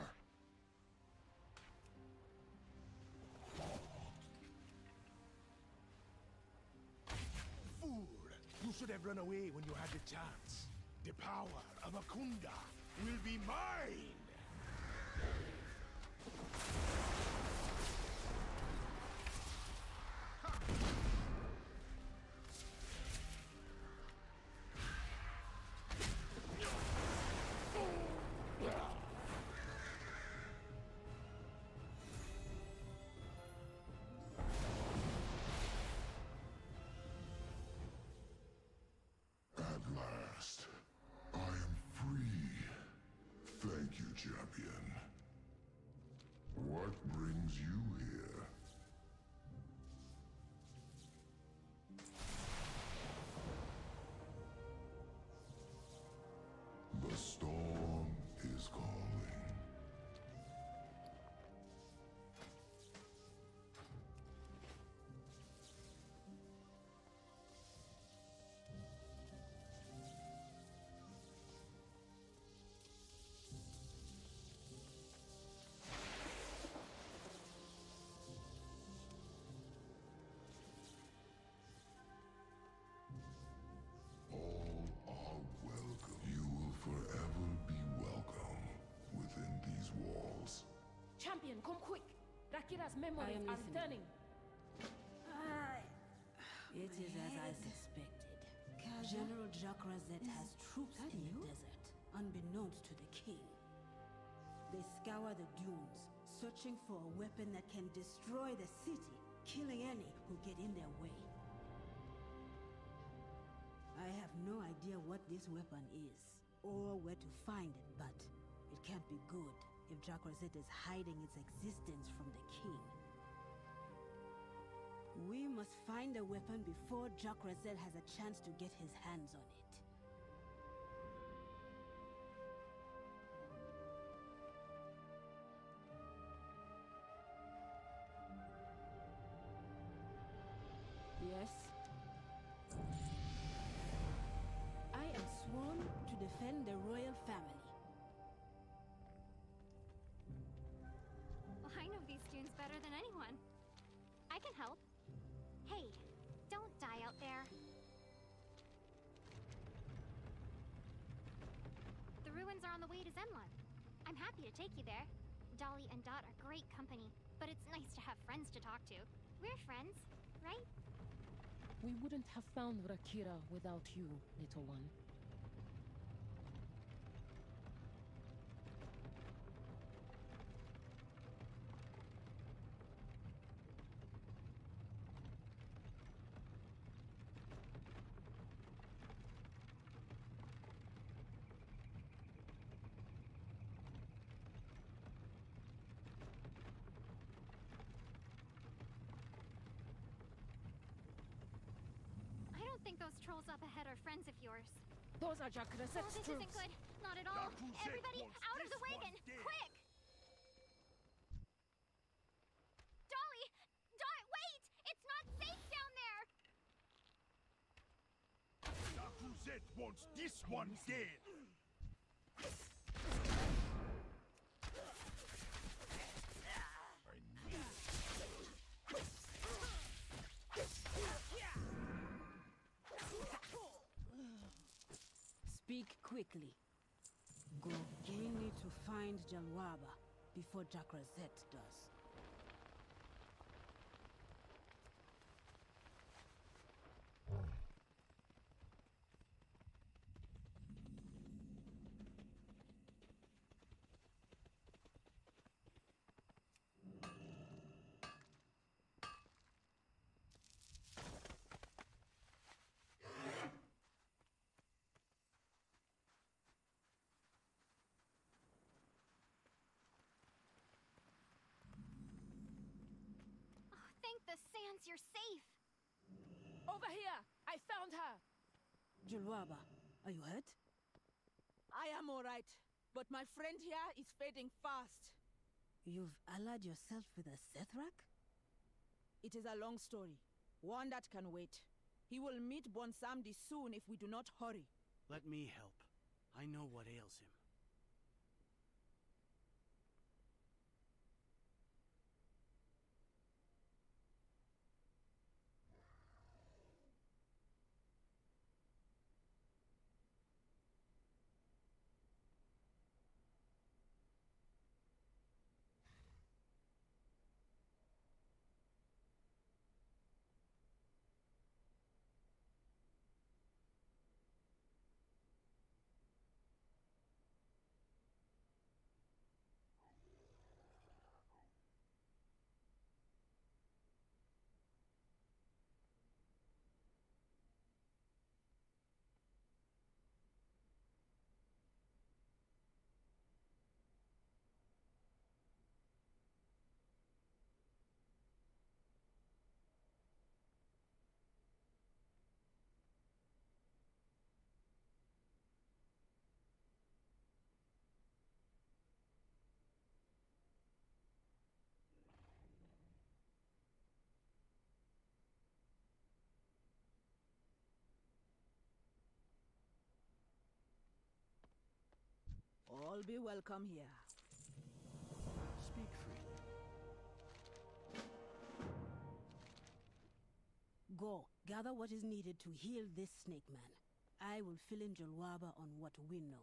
Fool! You should have run away when you had the chance. The power of Akunda will be mine! Champion. What brings you here? The storm is calling. Champion, come quick! Rakira's memories are returning. It is as I suspected. General Jakrazet has troops in the desert, unbeknownst to the king. They scour the dunes, searching for a weapon that can destroy the city, killing any who get in their way. I have no idea what this weapon is, or where to find it, but it can't be good if Jakrazet is hiding its existence from the king. We must find the weapon before Jakrazet has a chance to get his hands on it. I can help. Hey, don't die out there. The ruins are on the way to Zenlong. I'm happy to take you there. Dolly and Dot are great company, but it's nice to have friends to talk to. We're friends, right? We wouldn't have found Rakira without you, little one. I don't think those trolls up ahead are friends of yours. Those are Jakrazet's Oh, this troops. isn't good. Not at all. Everybody, out of the wagon! Quick! Dolly! Dot, wait! It's not safe down there! Yakuza wants this one dead! Speak quickly. Go. We need to find Jalwaba before Jakrazet does. Thank the sands you're safe! Over here! I found her! Jalwaba, are you hurt? I am alright, but my friend here is fading fast. You've allied yourself with a Sethrak? It is a long story, one that can wait. He will meet Bonsamdi soon if we do not hurry. Let me help. I know what ails him. All be welcome here. Speak freely. Go, gather what is needed to heal this snake man. I will fill in Jalwaba on what we know.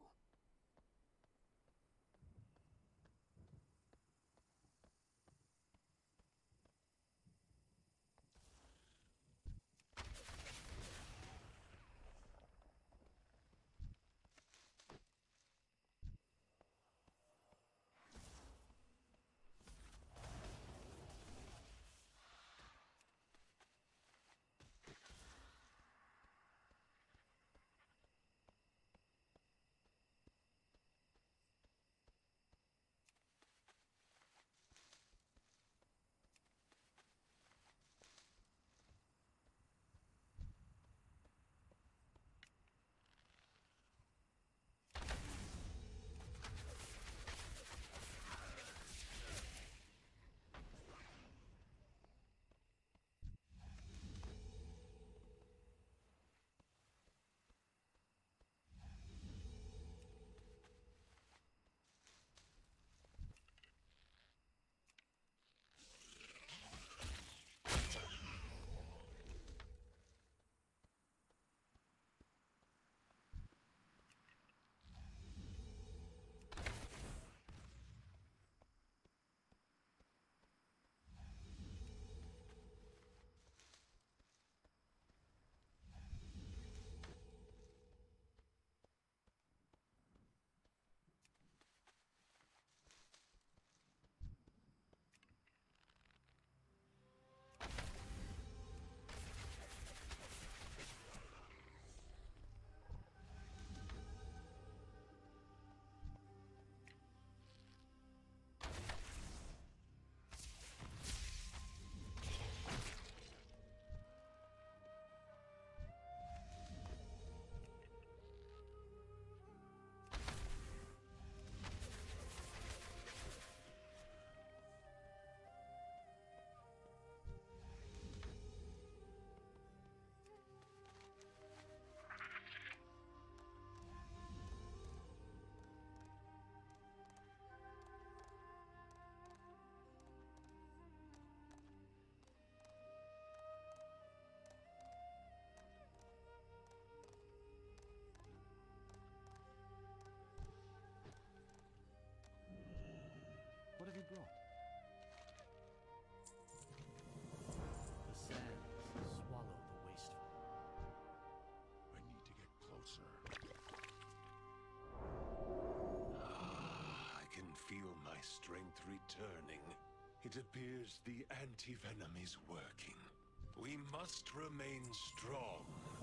It appears the anti-venom is working. We must remain strong.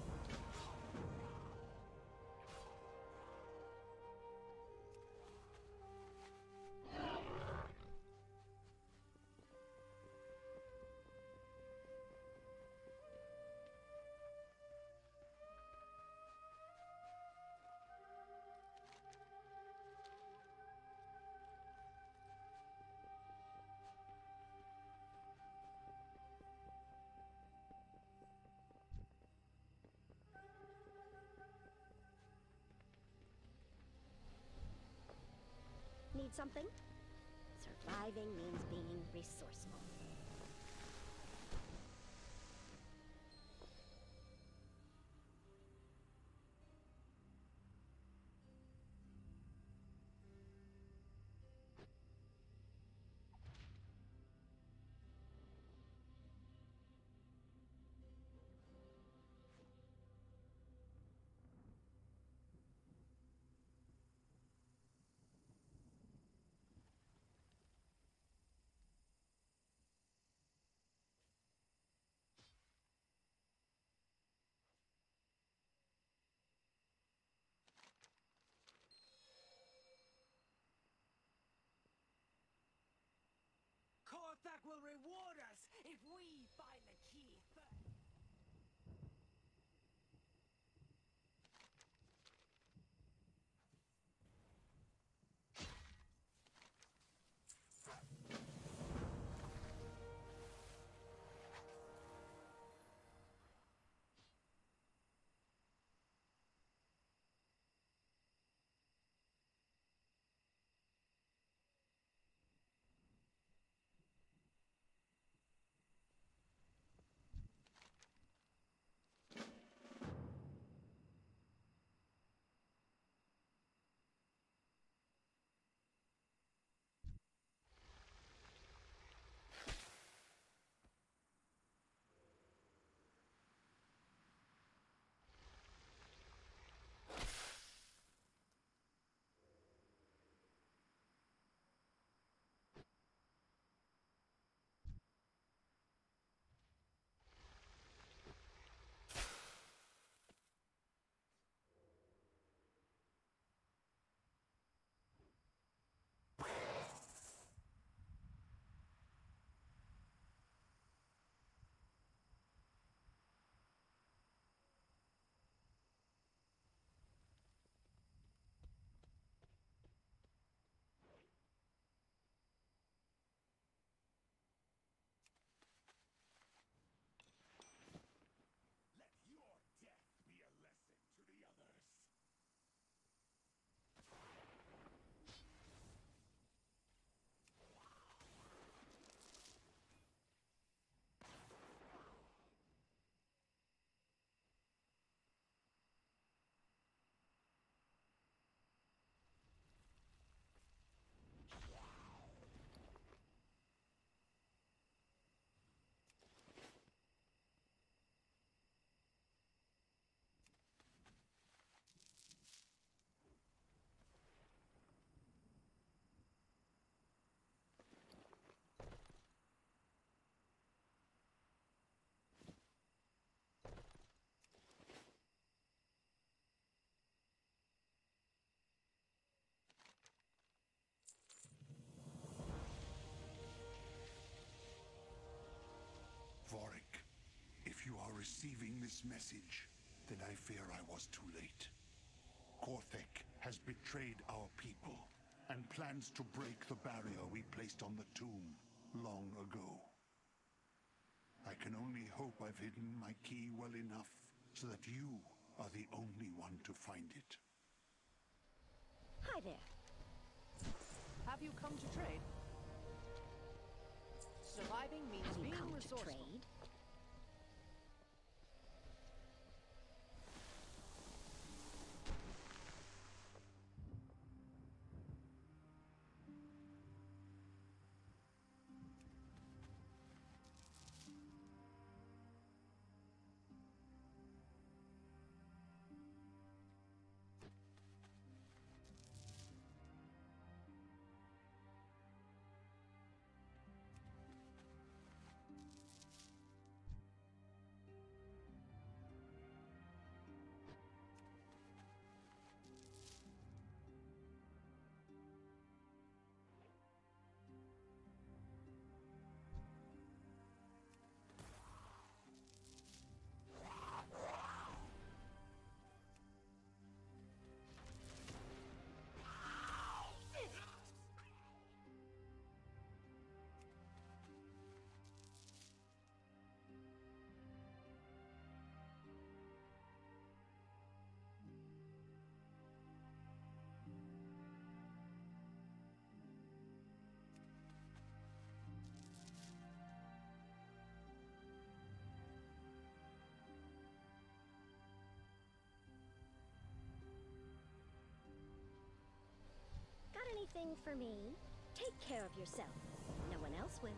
Need something? Surviving means being resourceful. Korthak will reward us if we find the key first. If you are receiving this message, then I fear I was too late. Korthak has betrayed our people and plans to break the barrier we placed on the tomb long ago. I can only hope I've hidden my key well enough so that you are the only one to find it. Hi there. Have you come to trade? Surviving means Have you being come resourceful. to trade? Anything for me? Take care of yourself. No one else will.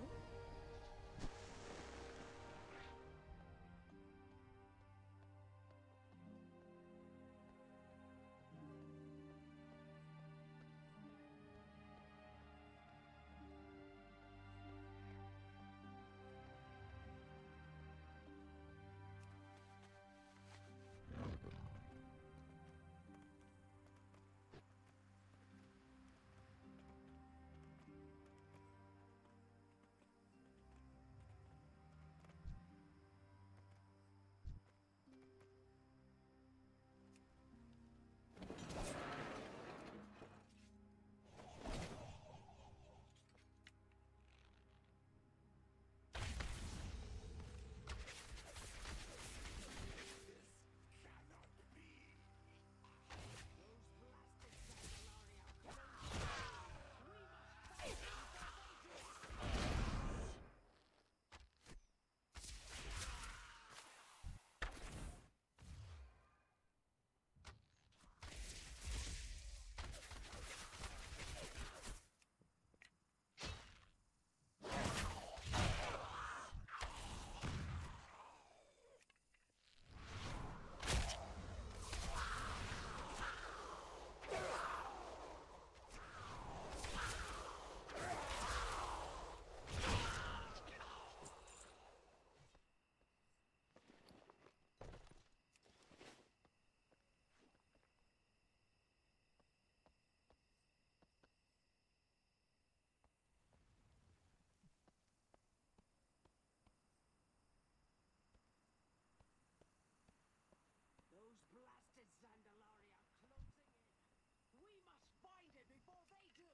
Those blasted Zandalari are closing in. We must find it before they do.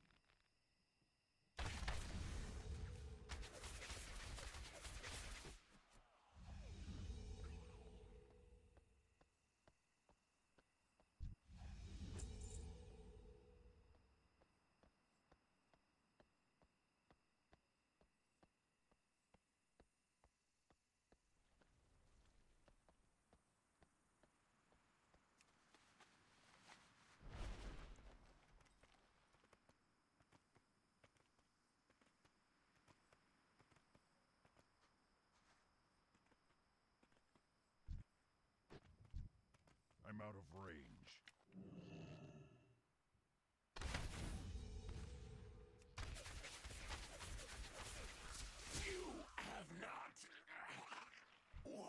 I'm out of range. You have not won.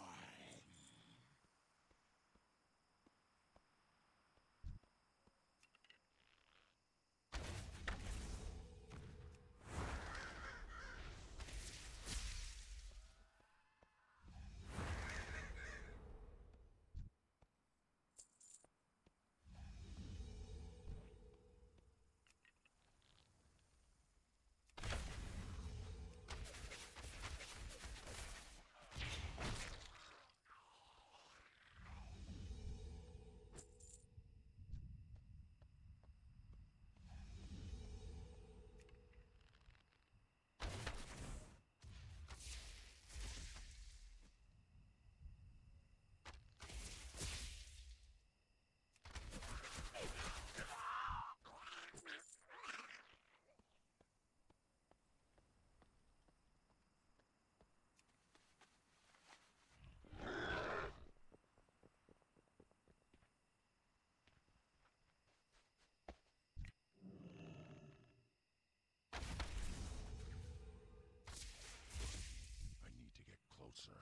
Closer.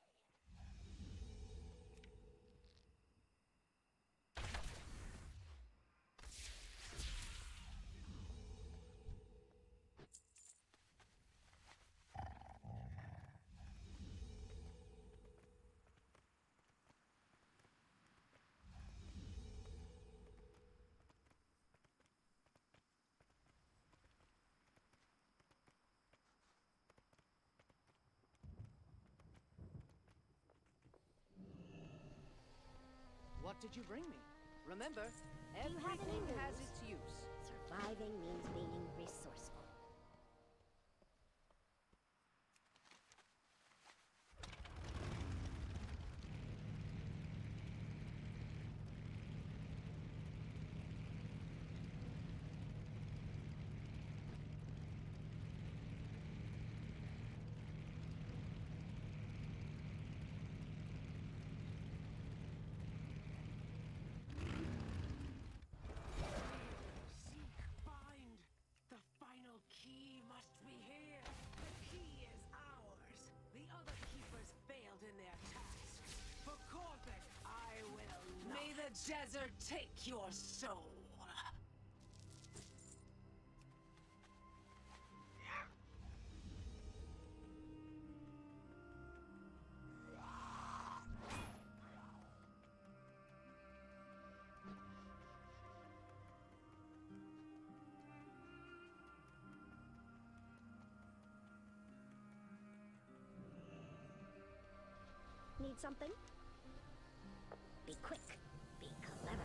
What did you bring me? Remember, Do you have any everything has rules? its use. Surviving means being resourceful. desert take your soul. Need something? Be quick. Be clever.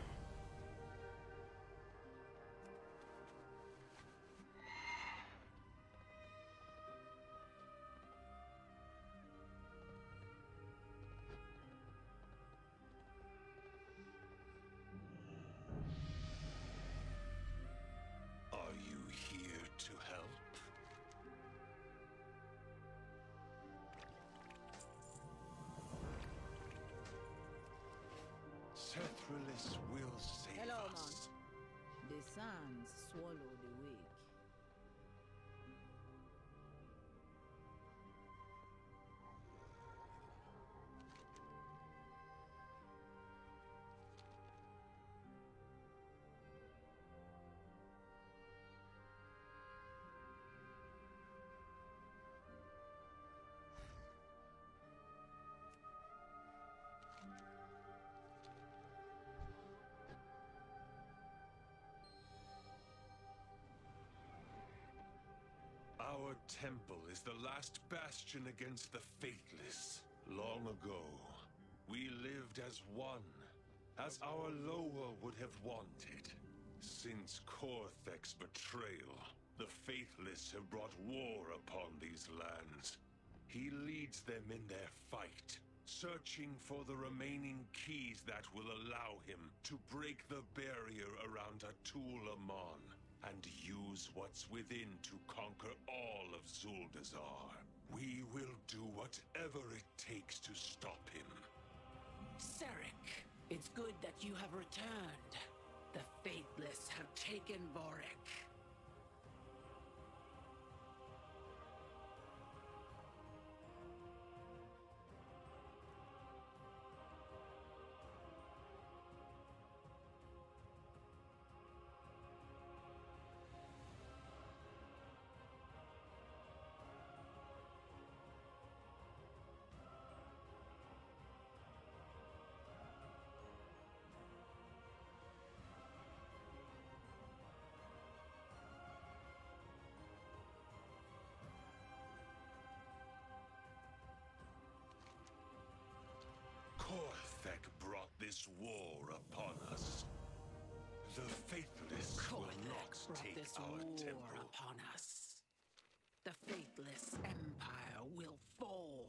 Are you here to help? Sethralis will save Hello, us. man. The sands swallow the weak. Our temple is the last bastion against the faithless. Long ago, we lived as one, as our Loa would have wanted. Since Korthek's betrayal, the faithless have brought war upon these lands. He leads them in their fight, searching for the remaining keys that will allow him to break the barrier around Atul Aman and use what's within to conquer all of Zuldazar. We will do whatever it takes to stop him. Sarek, it's good that you have returned. The Faithless have taken Vorik. Korthek brought this war upon us. The Faithless will not Brought take this our war temple. upon us. The Faithless Empire will fall.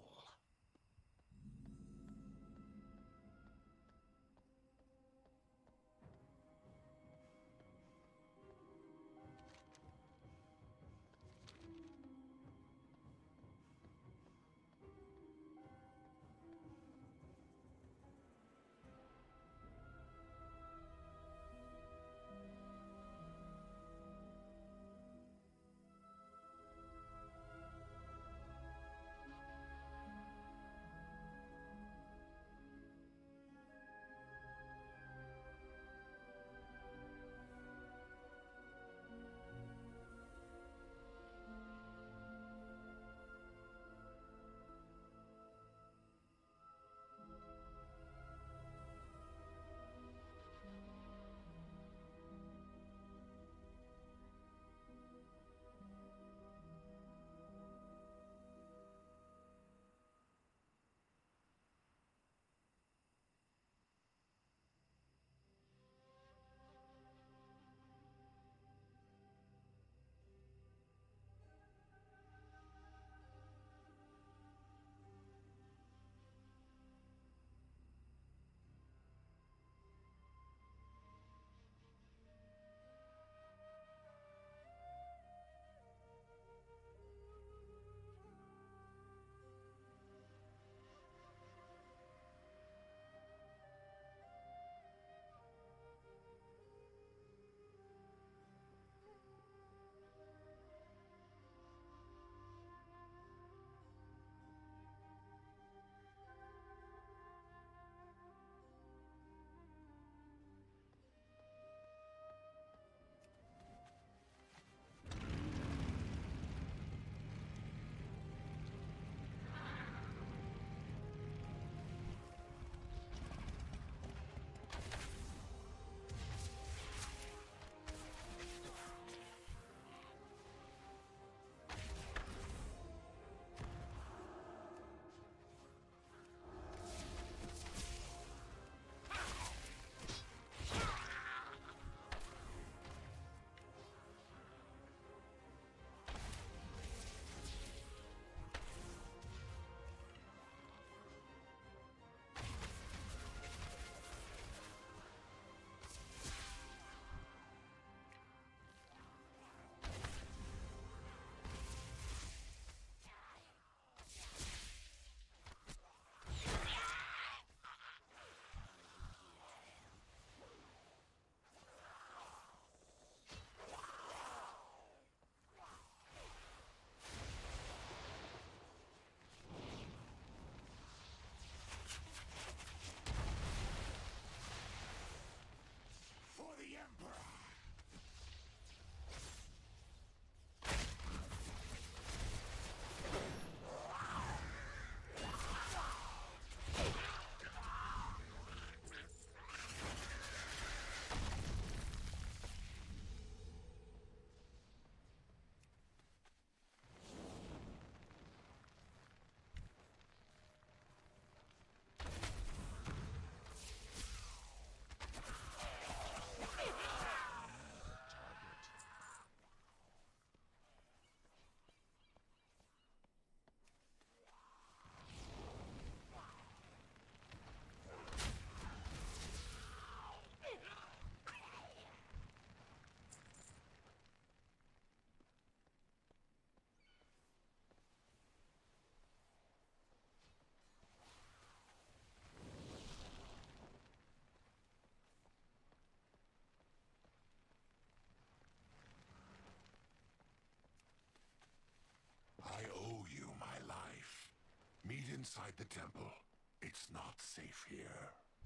inside the temple. It's not safe here.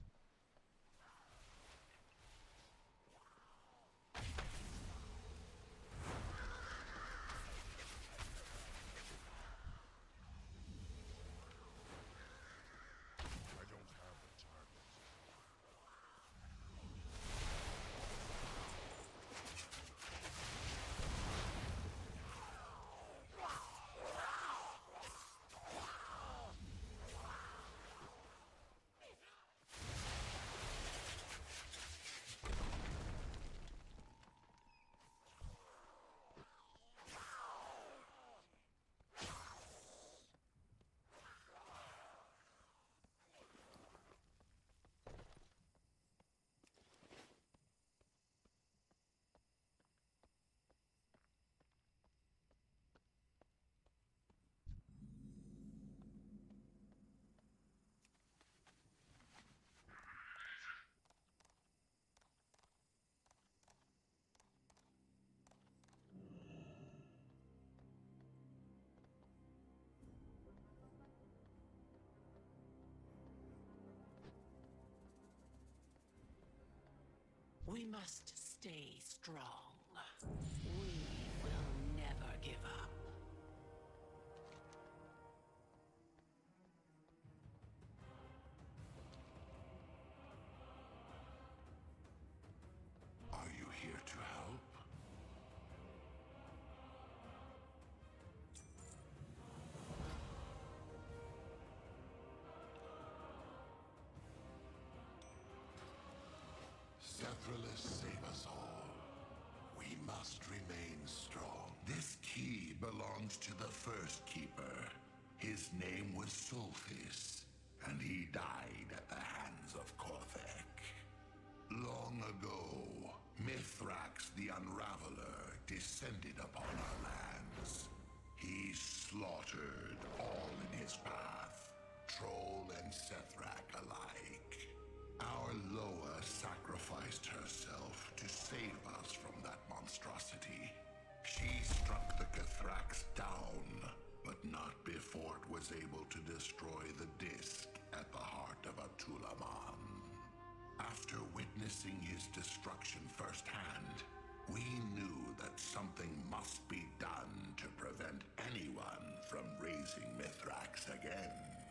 We must stay strong. We will never give up. Are you here to help? Sethralus, save us all. We must remain strong. This key belongs to the first keeper. His name was Sulfis, and he died at the hands of Korthek. Long ago, Mithrax the Unraveler descended upon our lands. He slaughtered all in his path, Troll and Sethrak alike. Our Loa sacrificed herself to save us from that monstrosity. She struck the Cathrax down, but not before it was able to destroy the disc at the heart of Atulaman. After witnessing his destruction firsthand, we knew that something must be done to prevent anyone from raising Mithrax again.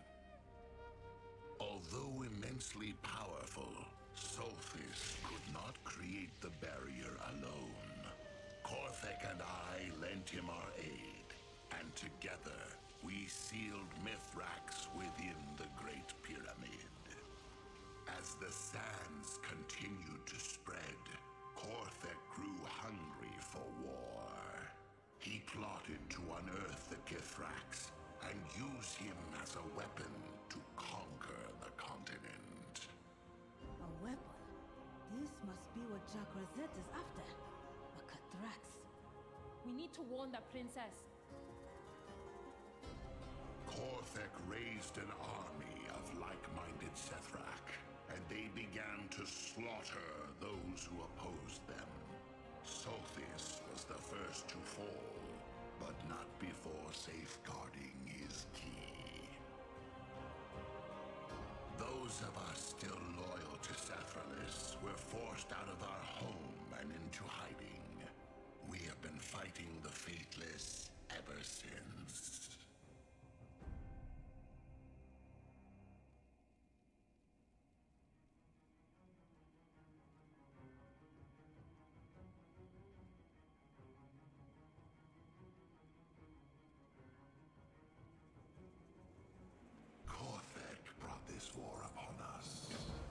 Although immensely powerful, Sulfis could not create the barrier alone. Korthek and I lent him our aid, and together we sealed Mithrax within the Great Pyramid. As the sands continued to spread, Korthek grew hungry for war. He plotted to unearth the Kithrax and use him as a weapon to conquer the continent. A weapon? This must be what Jack Rosette is after. A Cathrax. We need to warn the princess. Korthek raised an army of like-minded Sethrak, and they began to slaughter those who opposed them. Sulfis was the first to fall, but not before safeguarding his key. Those of us still loyal to Sethralus were forced out of our home and into hiding. We have been fighting the Faithless ever since. War upon us.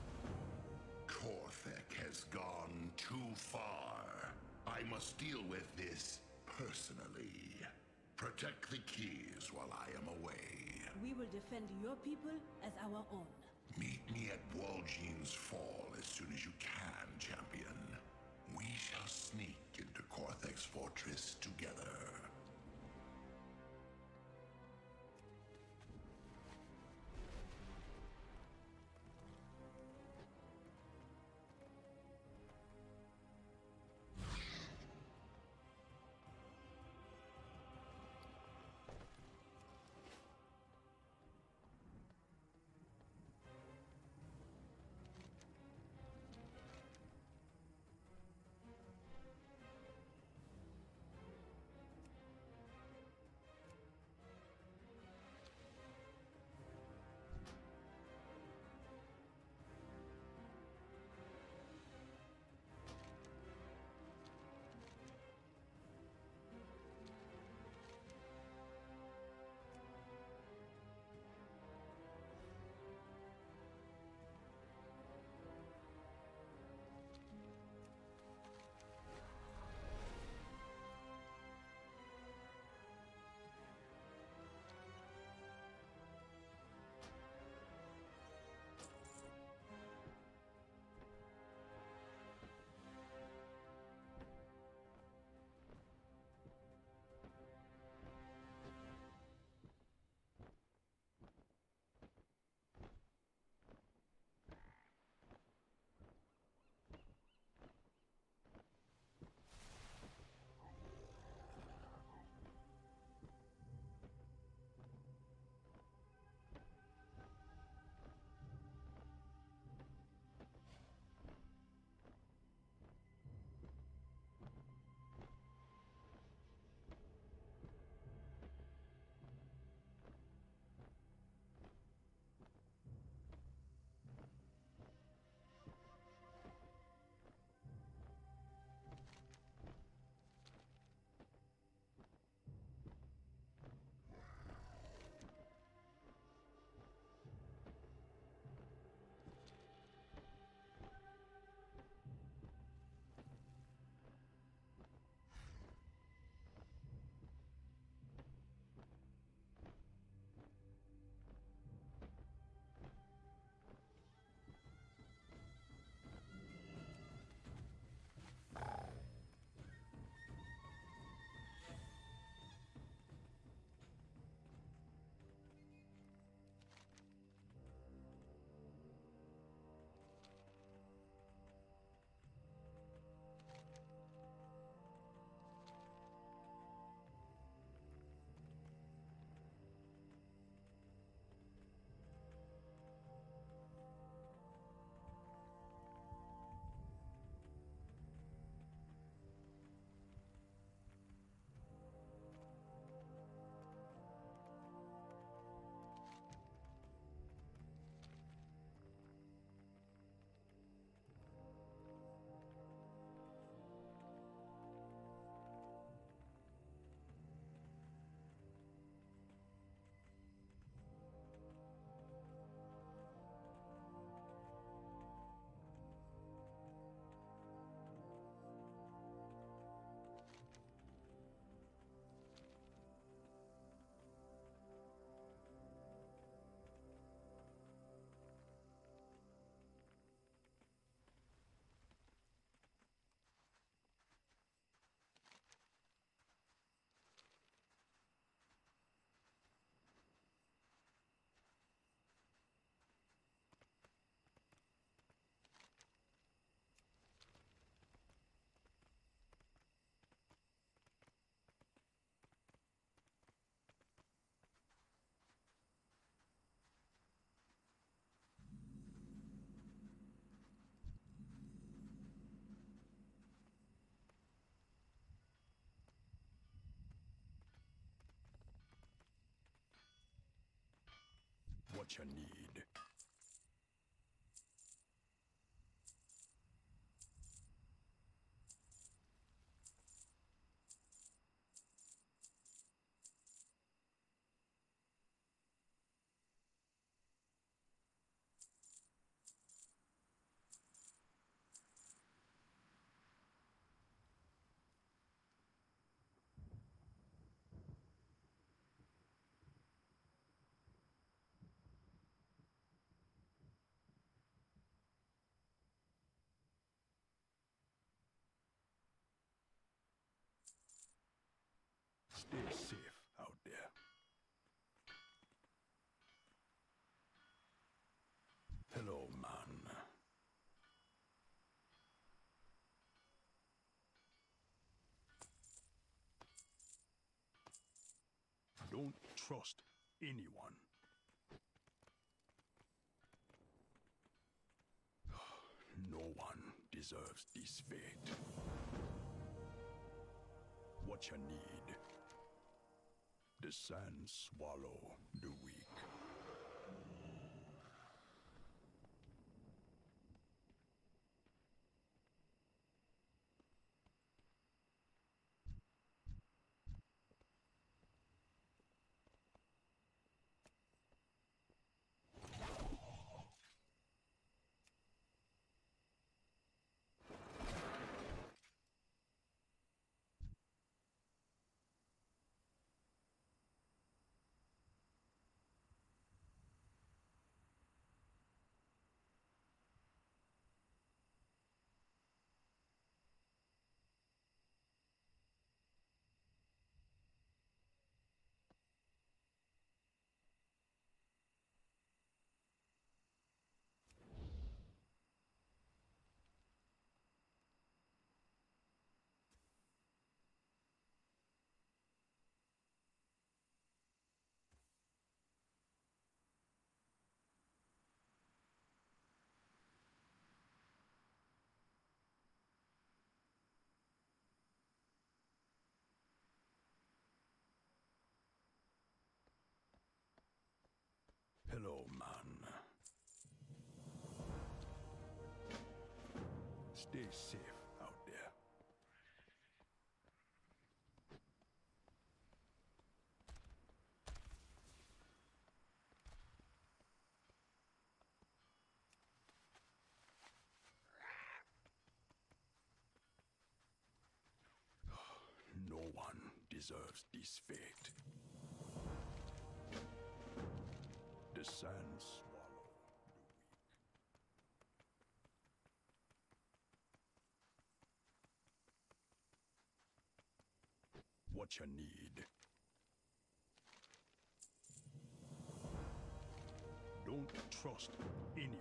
Korthek has gone too far. I must deal with this personally. Protect the keys while I am away. We will defend your people as our own. Meet me at Waljean's Fall as soon as you can, champion. We shall sneak into Korthek's fortress together. What you need. Stay safe out there. Hello, man. Don't trust anyone. No one deserves this fate. What you need. The sand swallow the weak. Hello, man. Stay safe out there. No one deserves this fate. The sand swallow the weak. What you need. Don't trust anyone.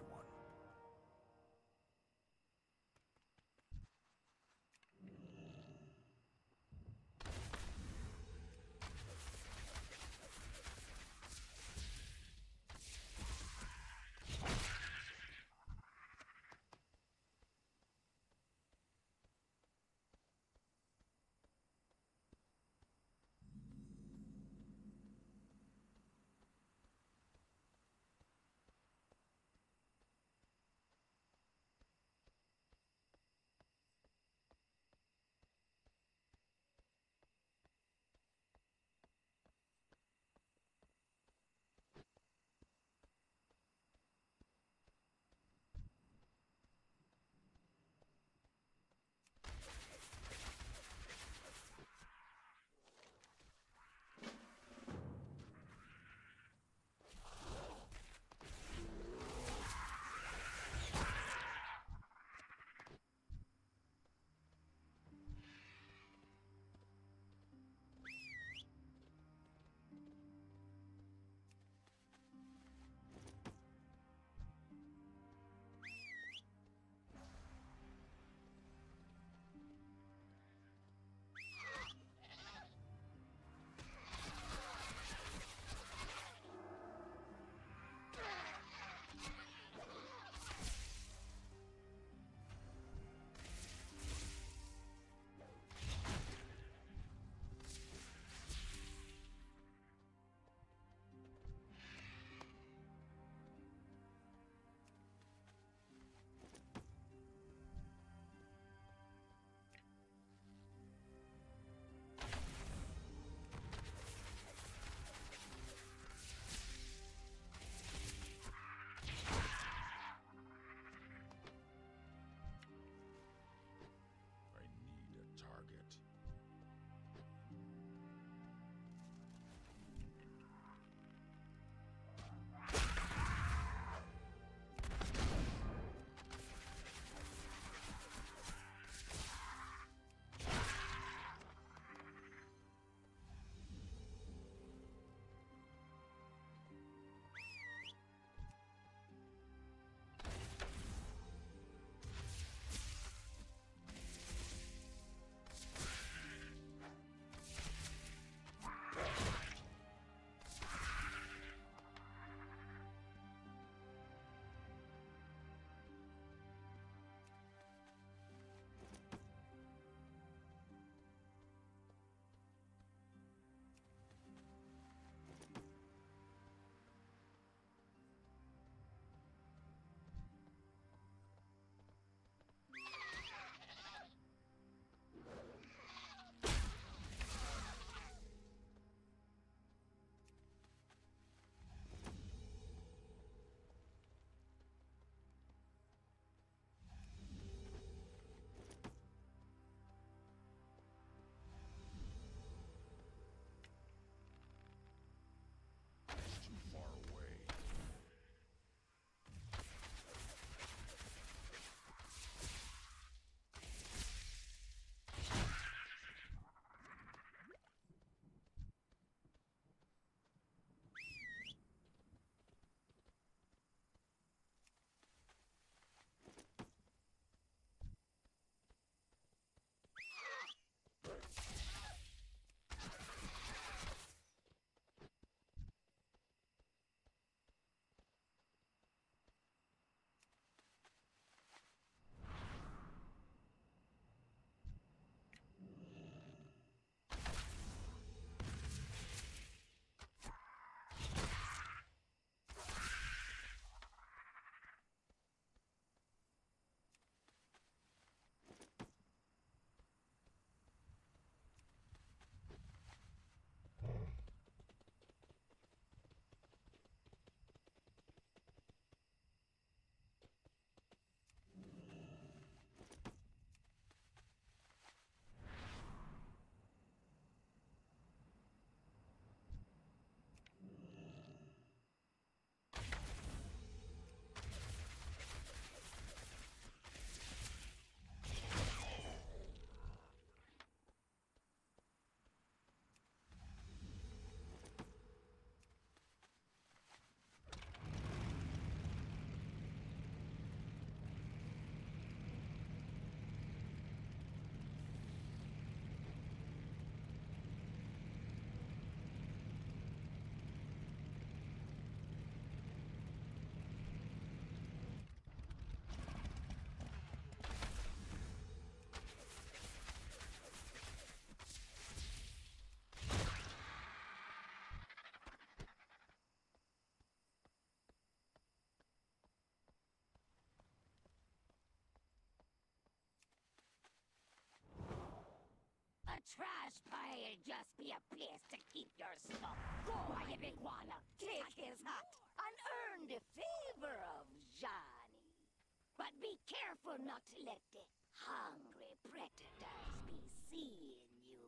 trash pile just be a place to keep your stuff. Go, you big wanna take his hat and earn the favor of Johnny. But be careful not to let the hungry predators be seeing you.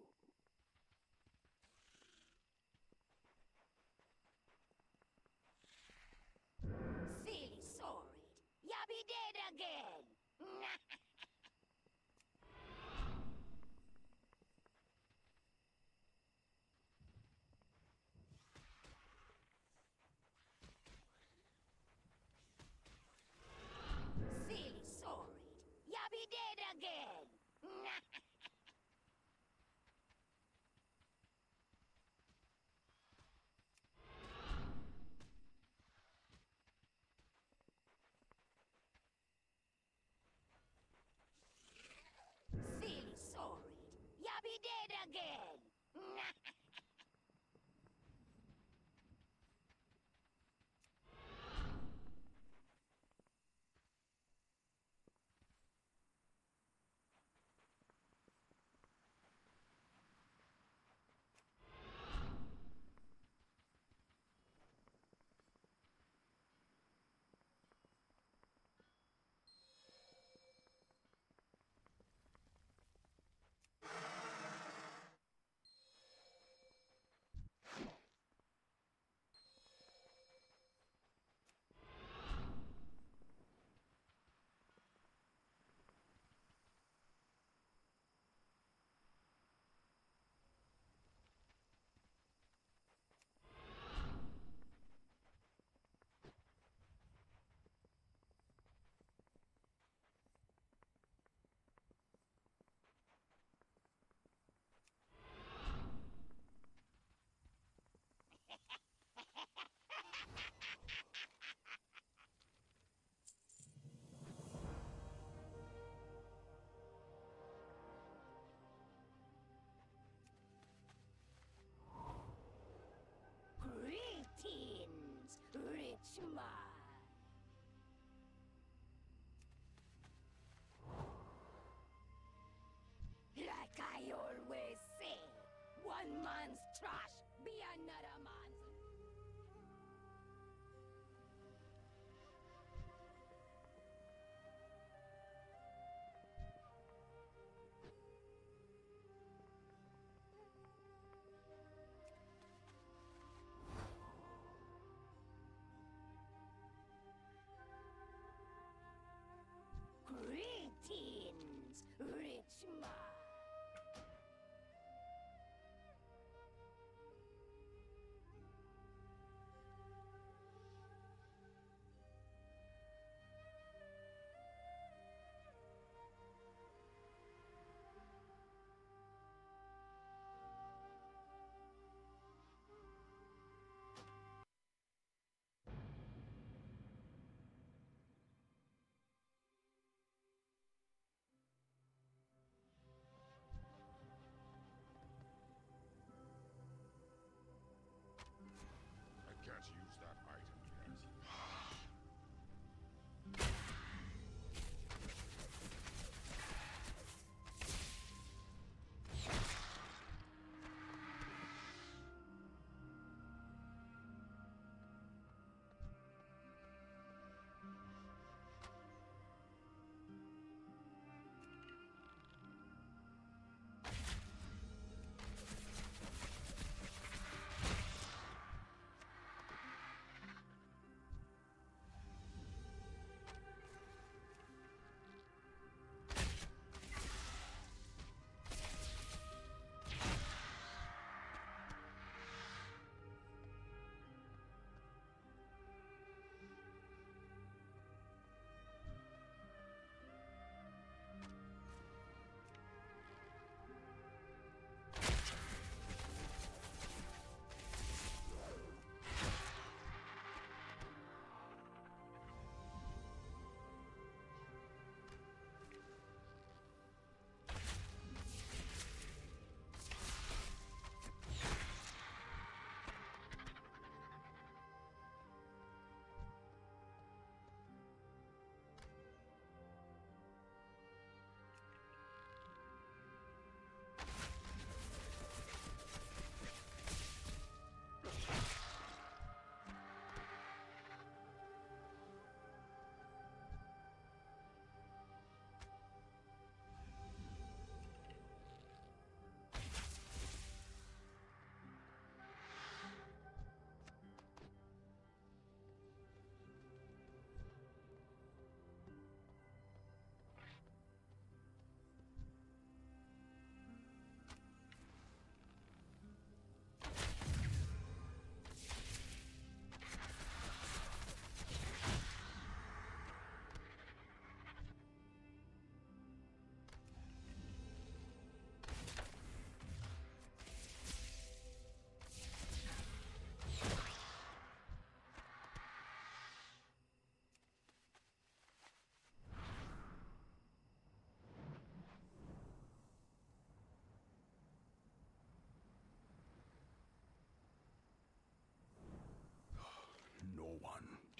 Silly sword, ya be dead again. Silly sword, ya be dead again. Silly sword, ya be dead again.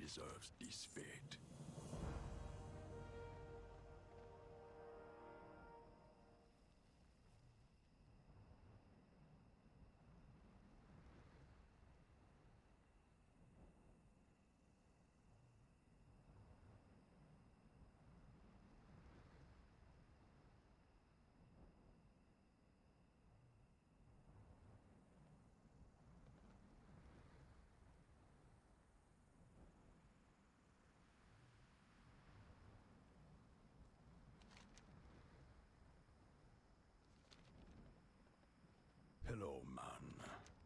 deserves this fate. Hello, man.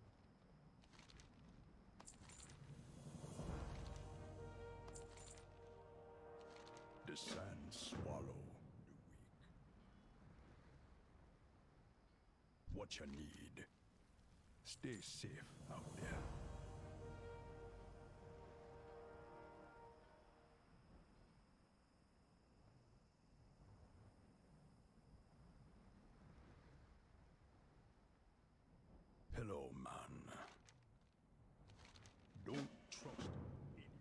The sand swallow the weak. What you need? Stay safe out there. Hello, man. Don't trust anyone.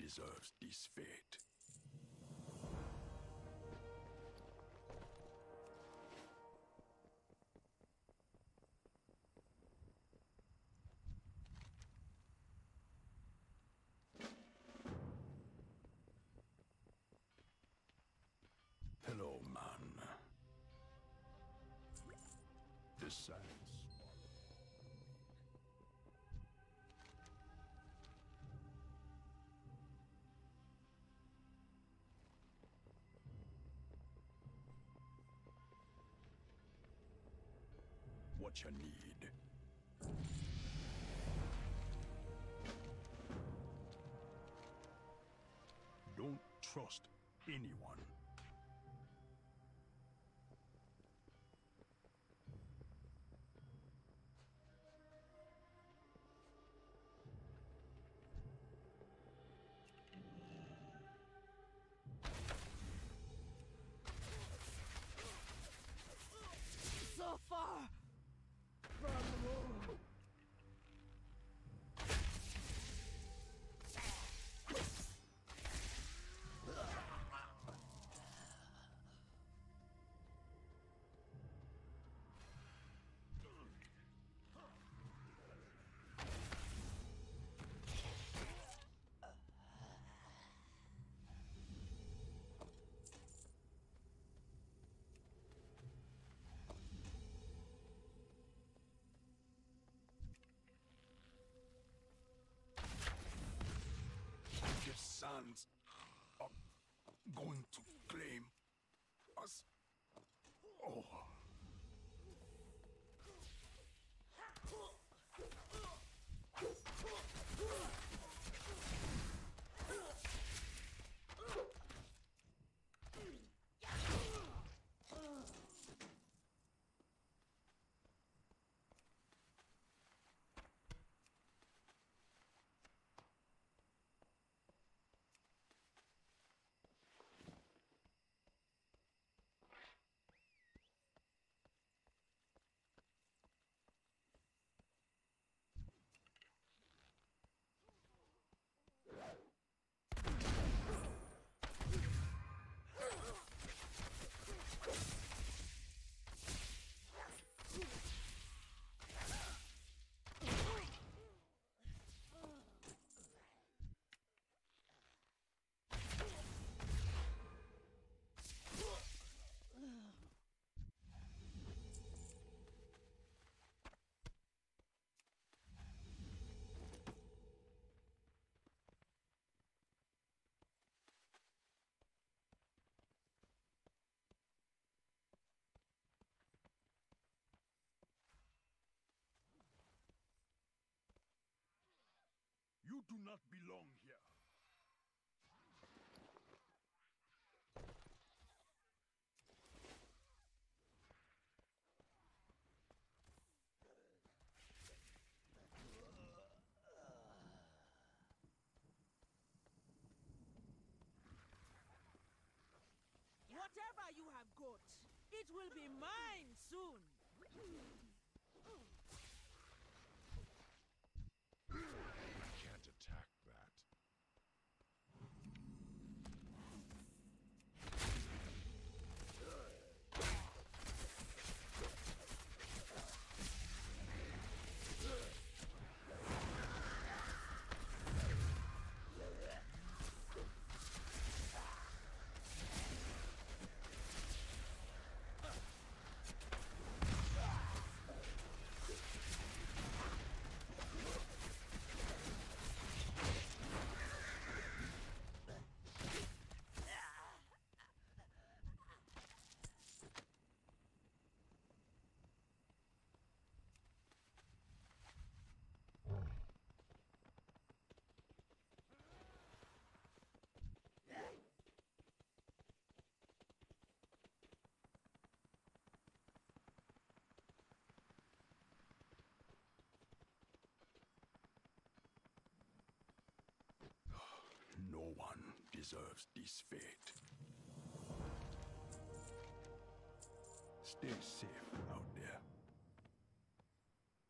deserves this fate. Hello, man. The sands. What you need. Don't trust anyone. So far from home. The sands are going to claim us. Oh. You do not belong here. Whatever you have got, it will be mine soon. Can't attack that. No one deserves this fate. Stay safe out there.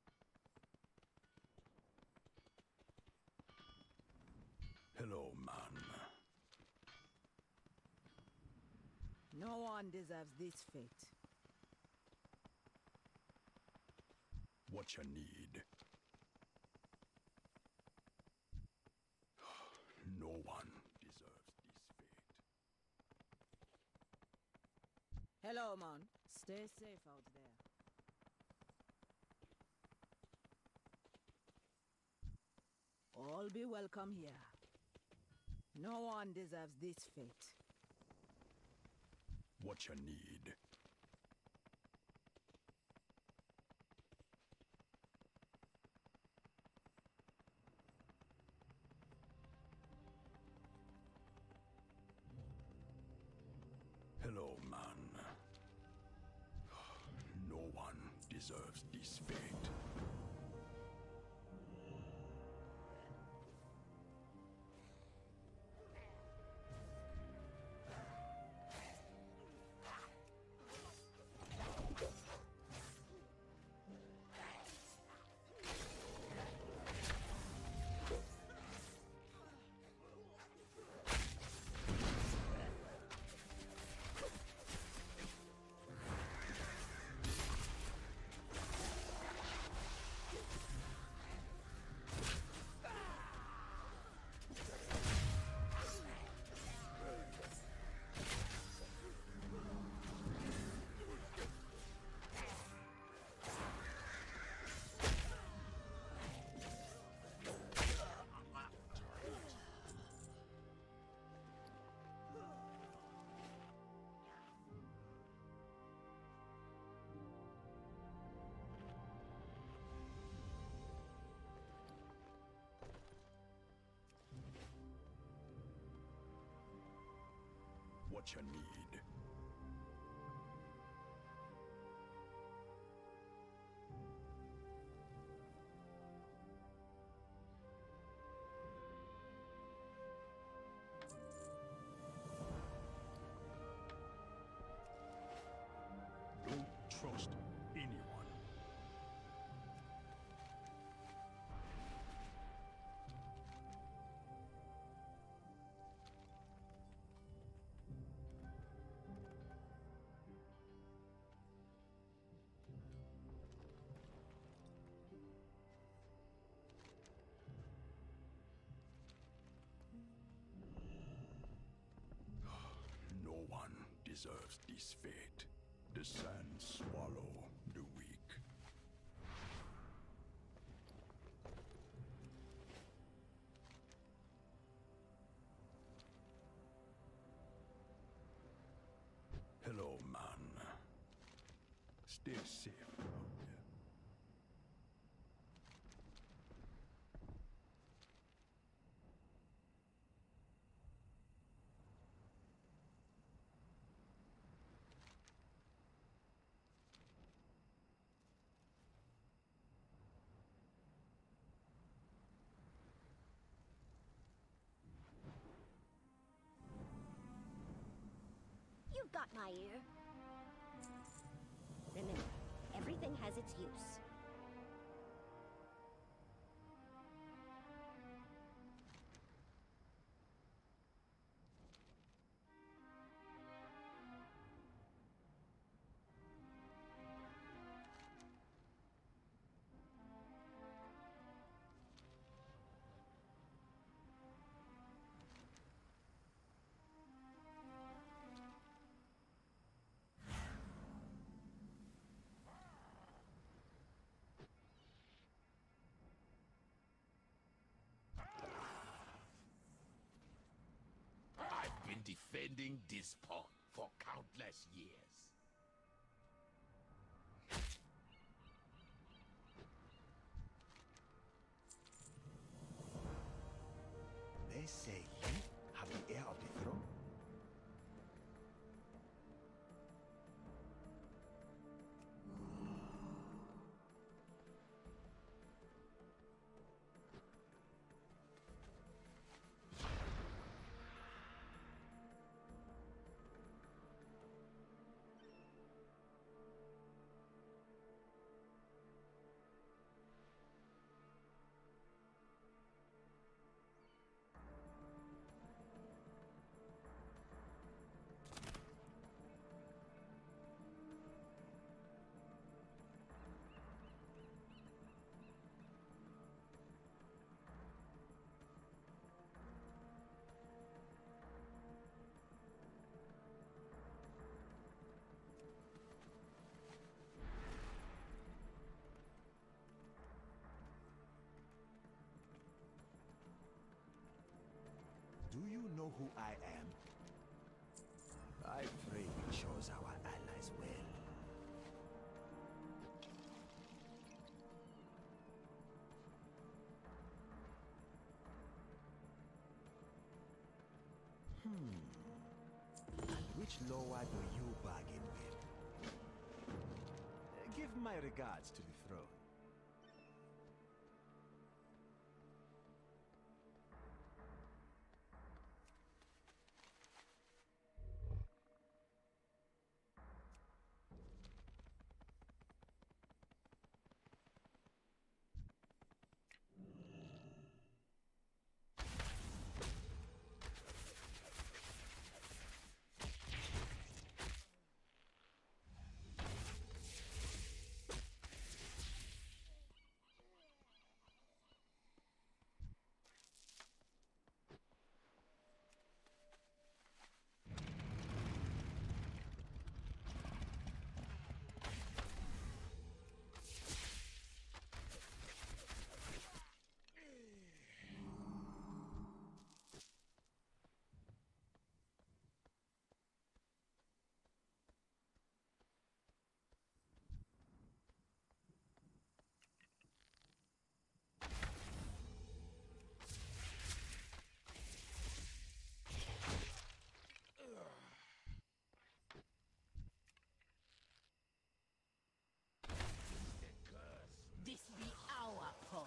Hello, man. No one deserves this fate. What you need? No one deserves this fate. Hello, man. Stay safe out there. All be welcome here. No one deserves this fate. What you need? Hello, man. No one deserves this fate. What you need? Don't trust anyone. No one deserves this fate. The sands swallow the weak. Hello, man. Stay safe out there. You've got my ear. Remember, everything has its use. I've been defending this pawn for countless years. They say you have the heir of the throne. I am? I pray we chose our allies well. And which Loa do you bargain with? Give my regards to the throne. This be our port.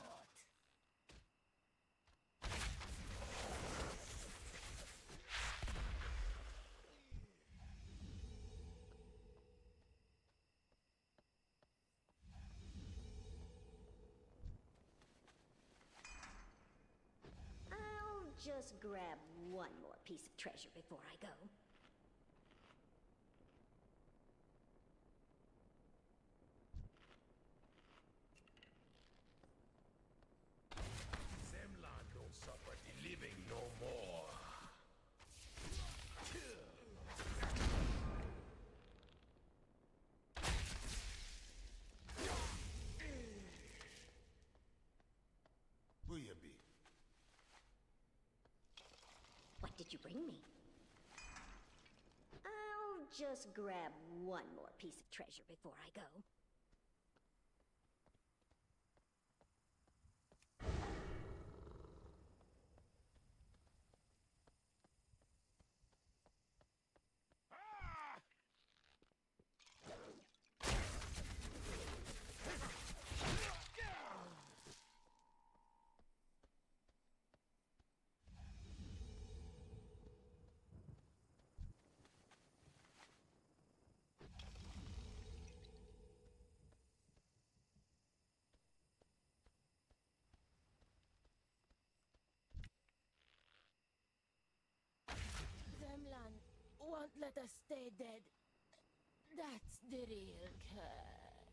I'll just grab one more piece of treasure before I go. Zemland don't suffer the living no more. Will you be? What did you bring me? I'll just grab one more piece of treasure before I go. Zemlan won't let us stay dead. That's the real curse.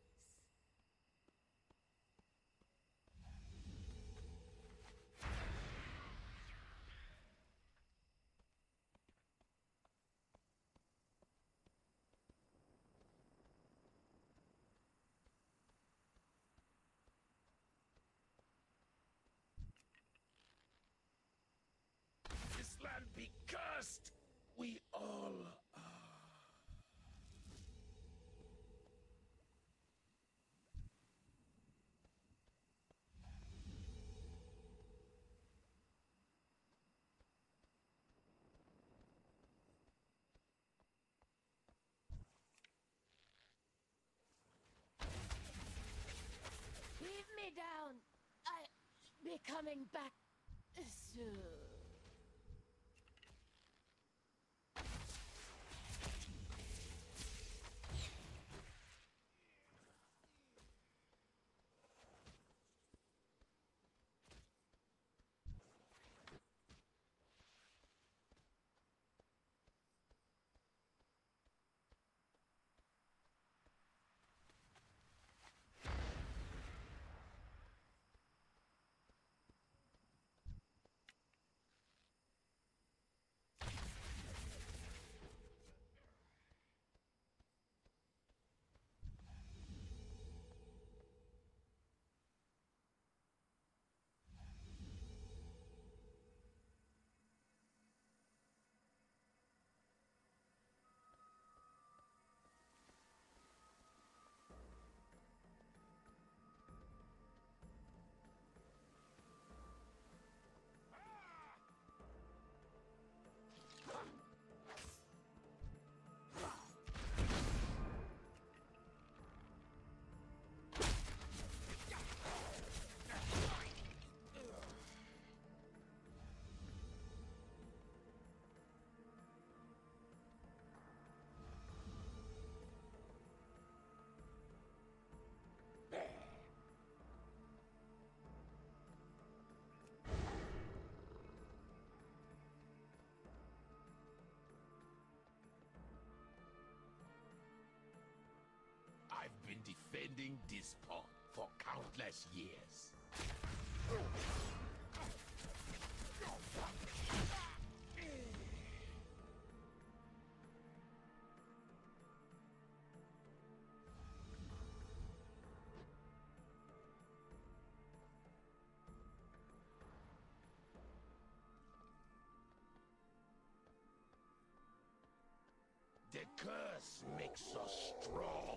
This land be cursed. We all are. Leave me down. I'll be coming back soon. defending this port for countless years. The curse makes us strong.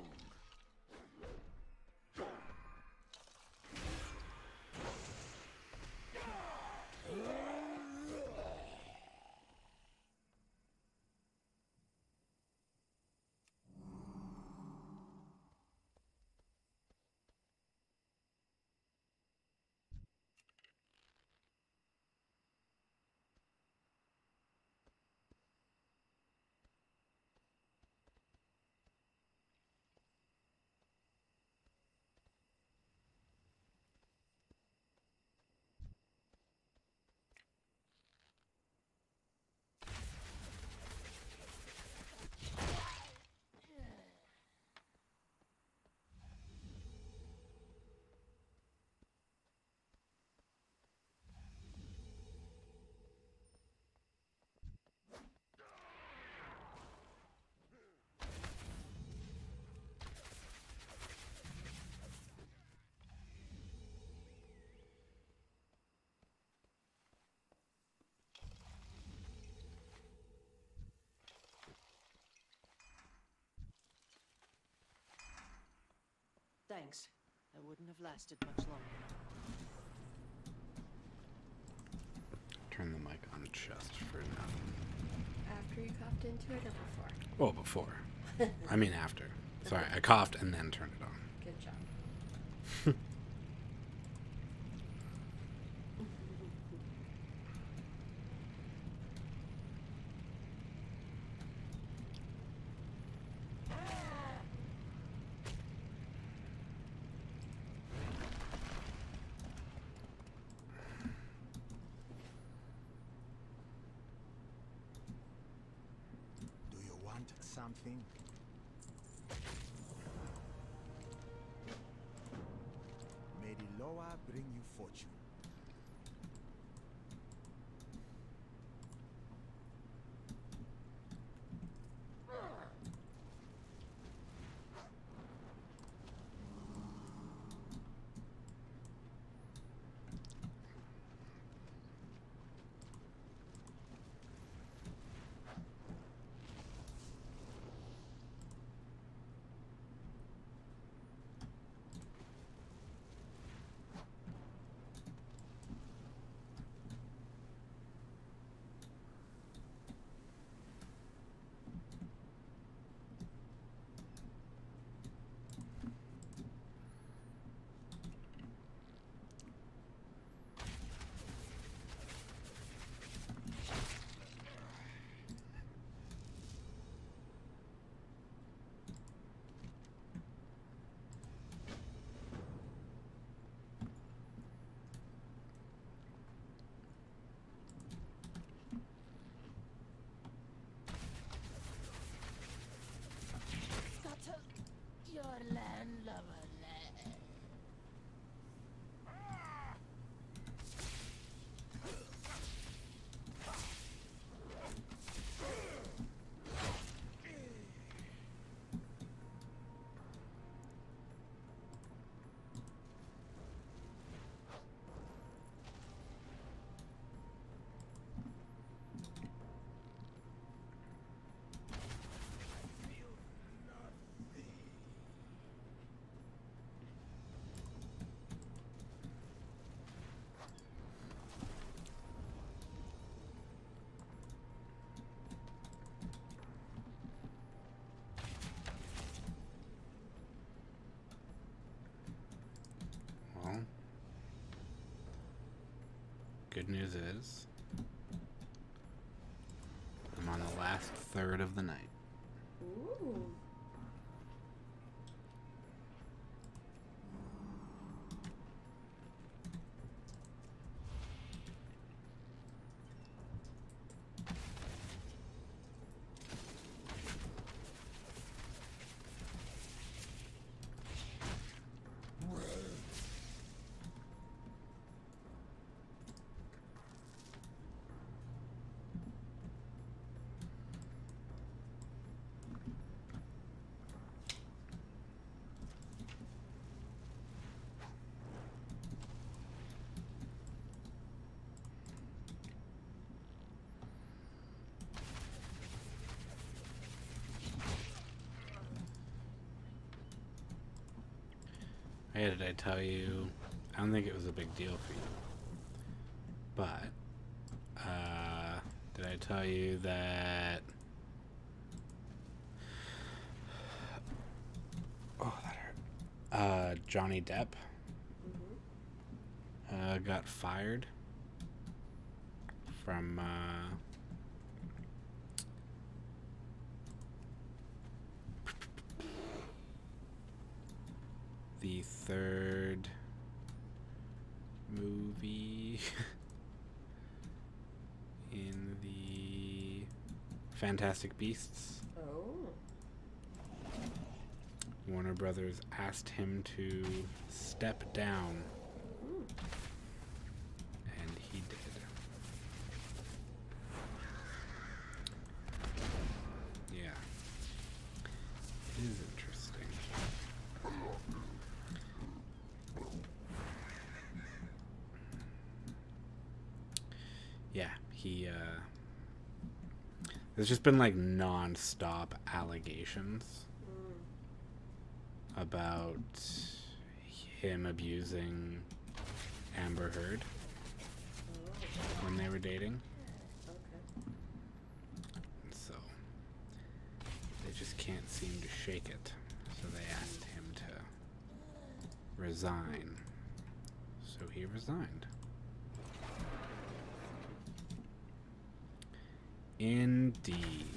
Thanks. I wouldn't have lasted much longer. Turn the mic on just for now. After you coughed into it or before? Oh, before. I mean after. Sorry, I coughed and then turned it on. Good job. Do you want something? May the Loa bring you fortune. Scuttle your land, lover. Well, good news is I'm on the last third of the night. Ooh. Hey, did I tell you? I don't think it was a big deal for you. But, did I tell you that... Oh, that hurt. Johnny Depp got fired from, the third movie in the Fantastic Beasts. Oh. Warner Brothers asked him to step down. And he did. Yeah. It is interesting. Yeah, there's just been like non-stop allegations about him abusing Amber Heard when they were dating. And so they just can't seem to shake it. So they asked him to resign. So he resigned. Indeed.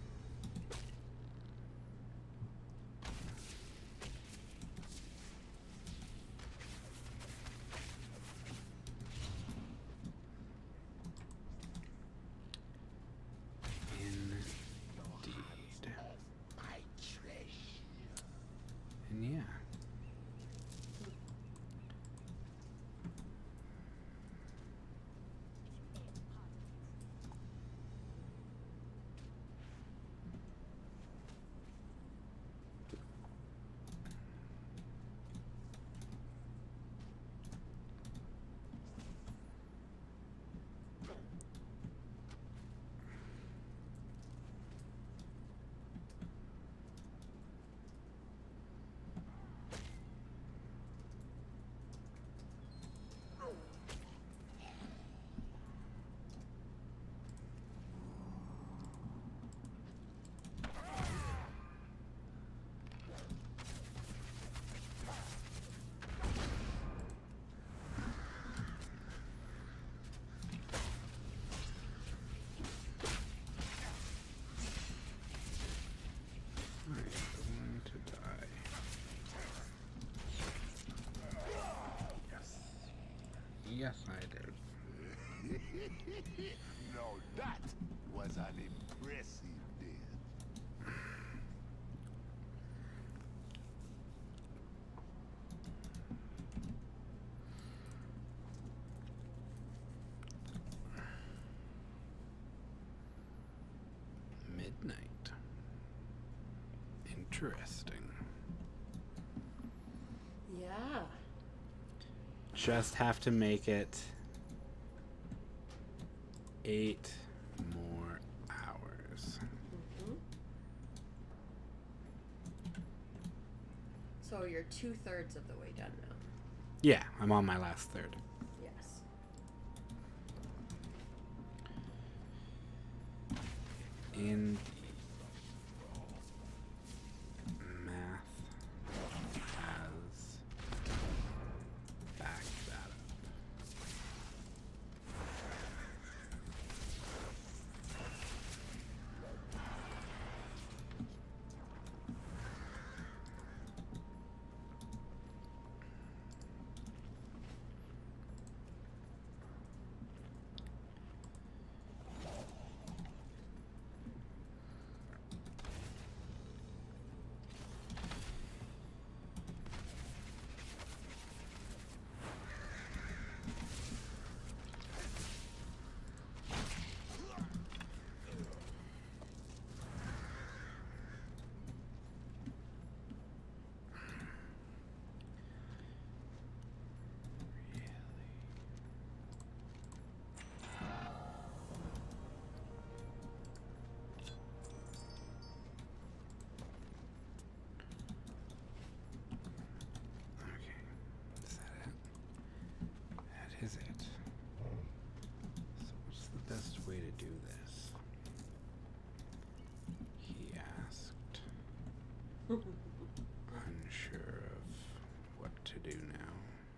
And yeah. Yes, I did. Now that was an impressive death. Midnight. Interesting. Yeah. Just have to make it 8 more hours. So you're 2/3 of the way done now. Yeah, I'm on my last third. Yes. In math has backed that up. Unsure of what to do now.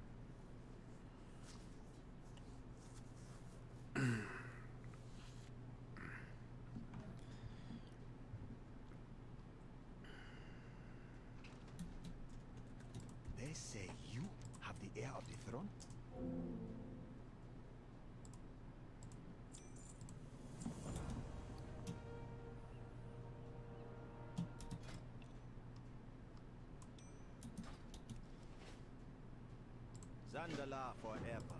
They say you have the heir of the throne? Zandala forever.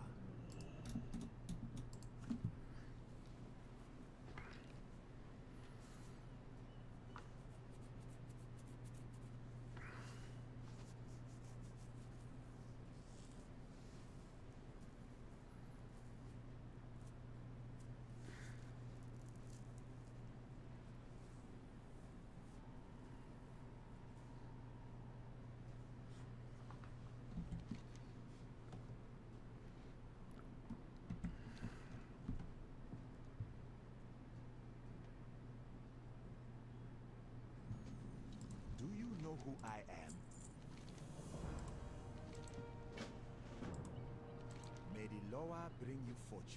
Do you know who I am? May the Loa bring you fortune.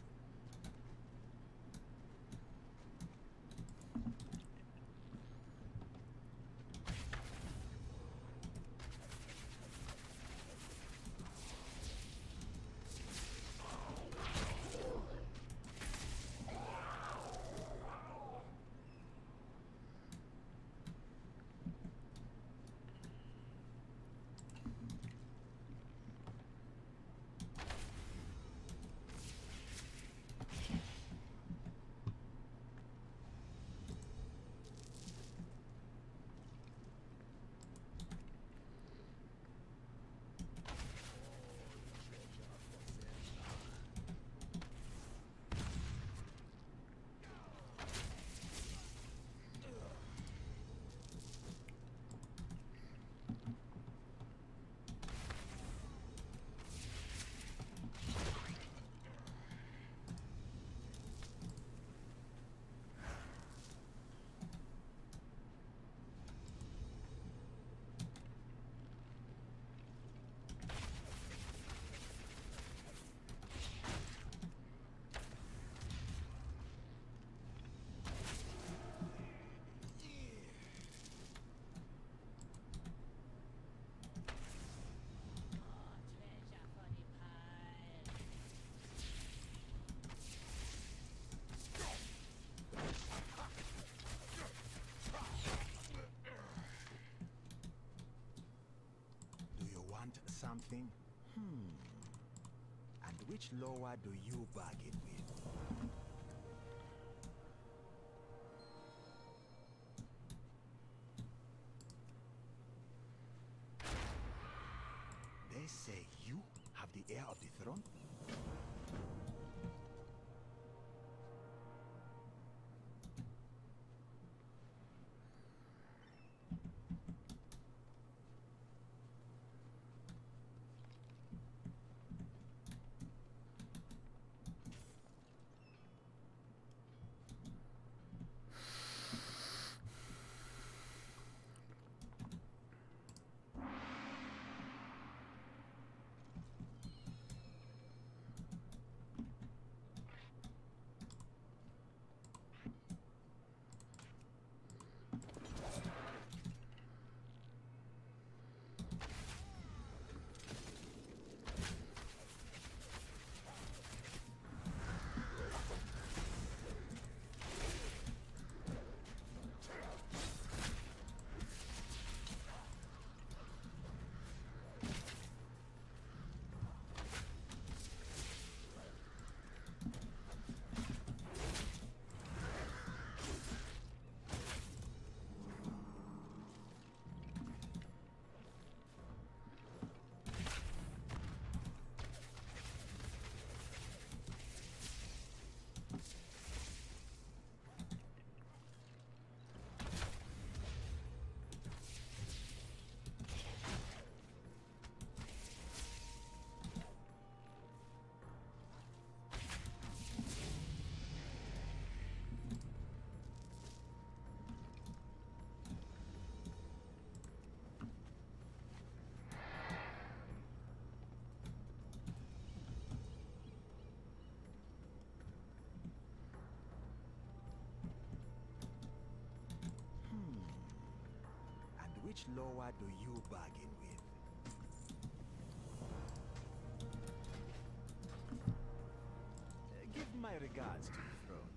Something? And which Loa do you bargain with? They say you have the heir of the throne? Which lower do you bargain with? Give my regards to the throne.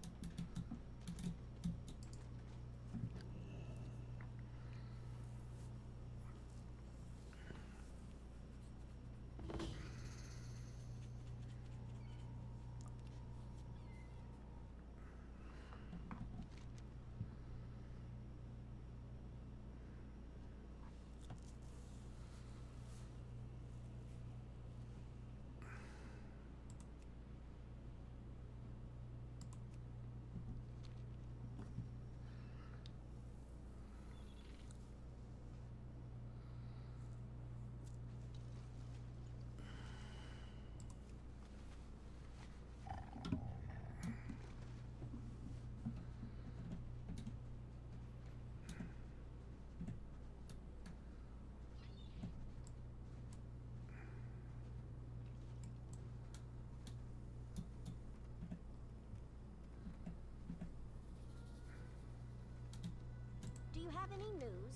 Do you have any news?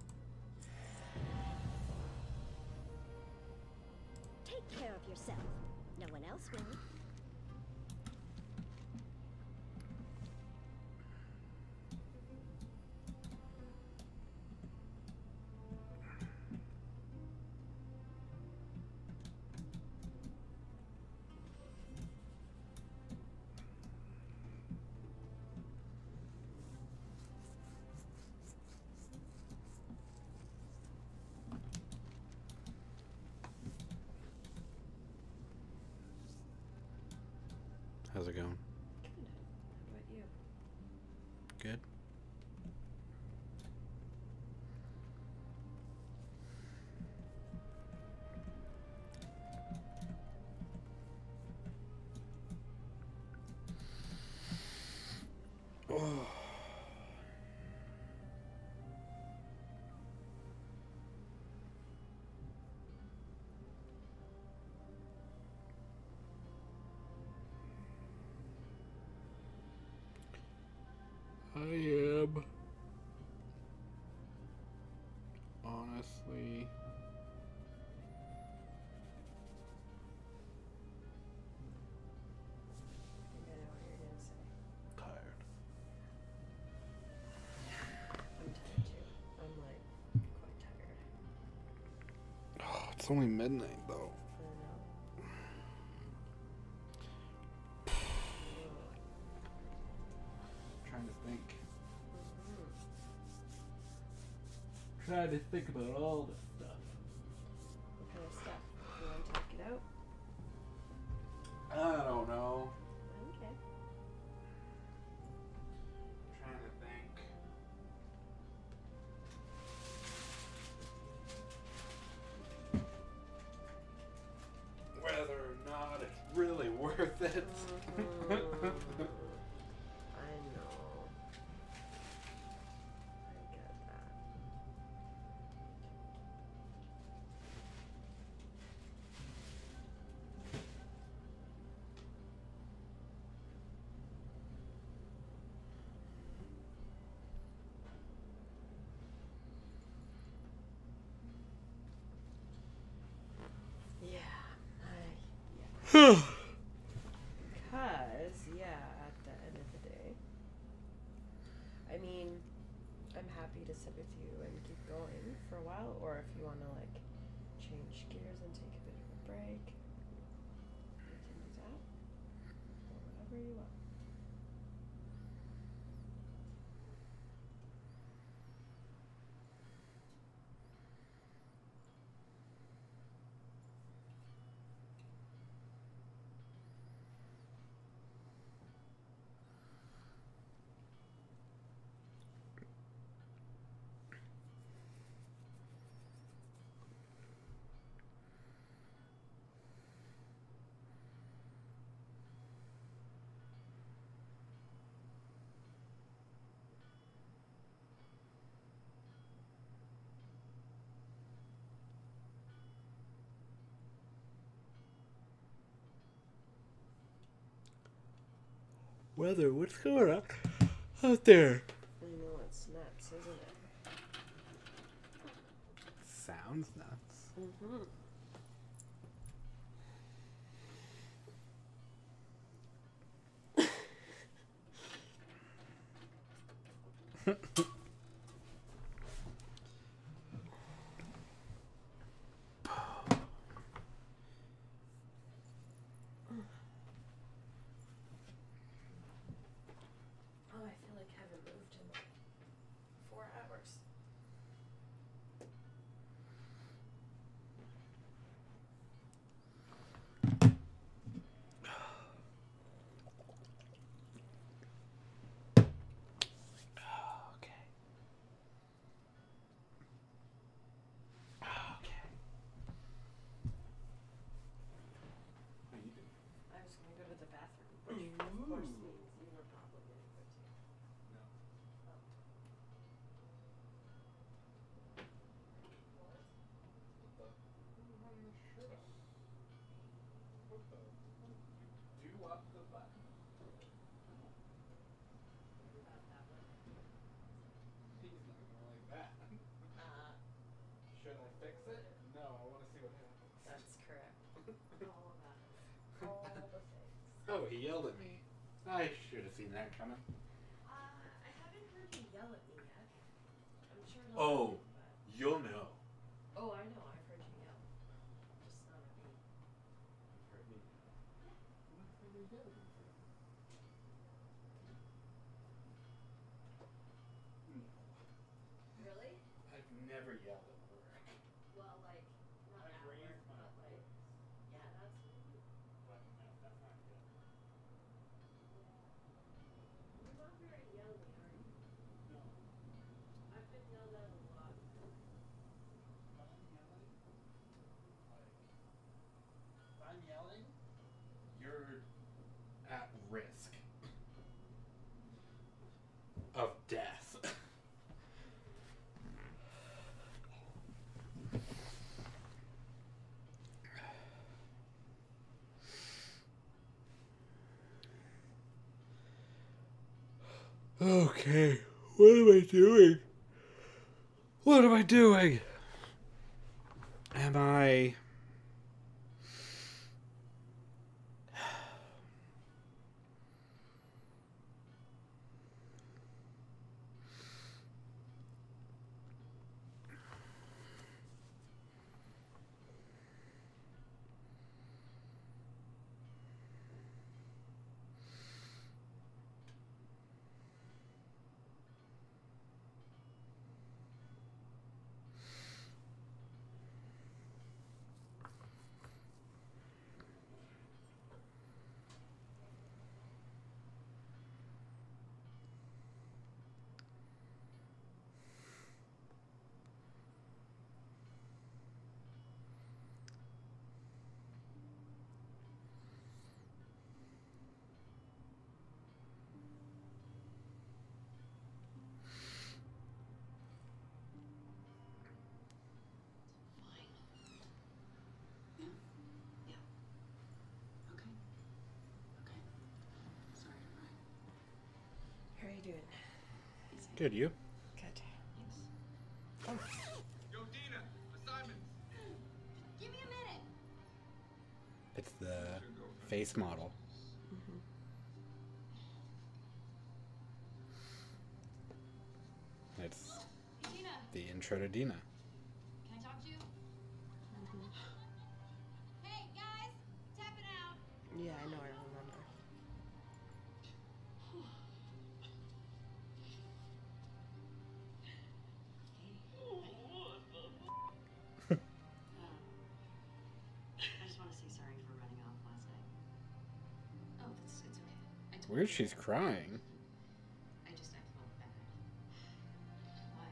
Take care of yourself. No one else will. How's it going? Good. How about you? Good. Oh. I am honestly tired. I'm tired too. I'm like quite tired. Oh, it's only midnight though. I know. Trying to think. Trying to think about all this stuff. What kind of stuff? You want to talk it out? I don't know. Okay. Trying to think. Whether or not it's really worth it. I know. I get that. Because, yeah, at the end of the day, I mean, I'm happy to sit with you and keep going for a while, or if you want to, like, change gears and take a bit of a break, we can do that, or whatever you want. Weather, what's going on out there? I know it's nuts, isn't it? sounds nuts. Mm-hmm. Oh, I feel like I haven't moved in like 4 hours. I was going to go to the bathroom, which of course means you were probably going to go too. No. Oh. What? What the? You do up the button? About that one. He's not gonna like that. Should I fix it? No, I want to see what happens. That's correct. All of that. All the things. Oh, he yelled at me. I should have seen that coming. I haven't heard you yell at me yet. I'm sure he'll Oh, do, but... you'll know. Oh, I know. I've heard you yell. Just not at me. You've heard me yell. What are you yelling for? No. Really? I've never yelled at work. Well, like, not at work, but like... Yeah, that's rude. But no, that's not yelling. You're not very yelly, are you? No. I've been yelled at a lot. When I'm yelling, like, if I'm yelling, you're at risk of death. Okay, what am I doing? What am I doing? Am I... How are you doing? Good, you? Good. Oh. Yo, Dina, assignments. Give me a minute. It's the face model. Mm-hmm. It's Dina. the intro to Dina. Can I talk to you? Mm-hmm. Hey, guys! Tap it out! Yeah, I know, I remember. I just want to say sorry for running off last night. Oh, it's okay. I told Weird, you. she's crying. I felt bad. Why?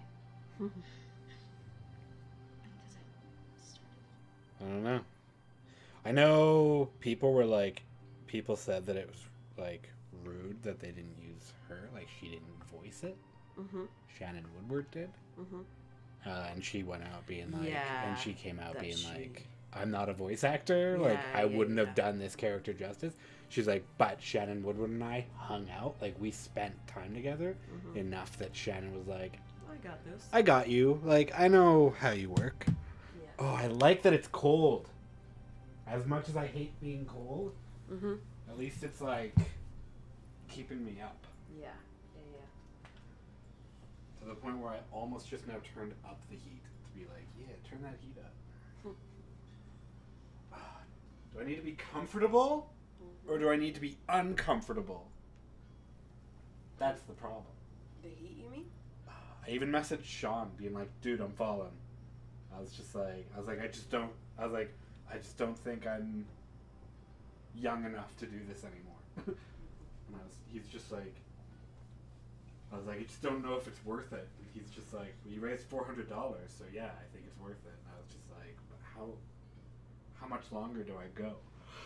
Because I started. I don't know. I know people said that it was, like, rude that they didn't use her. Like, she didn't voice it. Mm-hmm. Shannon Woodward did. Mm-hmm. And she went out being like, Yeah, and she came out that being she- like, I'm not a voice actor. Like, Yeah, I yeah, wouldn't yeah. have done this character justice. She's like, but Shannon Woodward and I hung out. Like, we spent time together Mhm. enough that Shannon was like, I got this. I got you. Like, I know how you work. Oh, I like that it's cold. As much as I hate being cold, at least it's like keeping me up. Yeah. To the point where I almost just now turned up the heat to be like, yeah, turn that heat up. Do I need to be comfortable or do I need to be uncomfortable? That's the problem. The heat, you mean? I even messaged Sean being like, dude, I'm falling. I just don't think I'm young enough to do this anymore. And he's just like, I was like, I just don't know if it's worth it. And he's just like, well, you raised $400, so yeah, I think it's worth it. And I was just like, but how much longer do I go?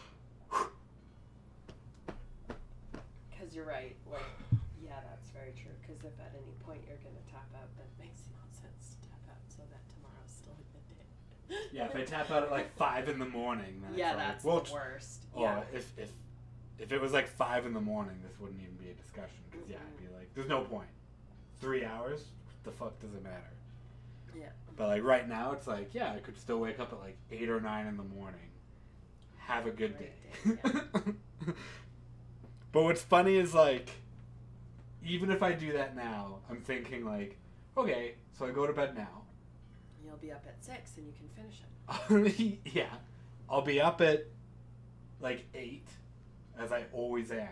Because you're right. Like, yeah, that's very true. Because if at any point you're going to tap out, then it makes no sense to tap out so that tomorrow's still a good day. Yeah, if I tap out at like 5 in the morning, then yeah, it's that's like, the worst. Oh, Yeah. If it was like 5 in the morning, this wouldn't even be a discussion. Because yeah, I'd be like, there's no point. 3 hours? What the fuck does it matter? Yeah. But like right now, it's like, yeah, I could still wake up at like 8 or 9 in the morning. Have a good day. Yeah. But what's funny is like, even if I do that now, I'm thinking like, okay, so I go to bed now. You'll be up at 6 and you can finish it. Yeah. I'll be up at like 8, as I always am.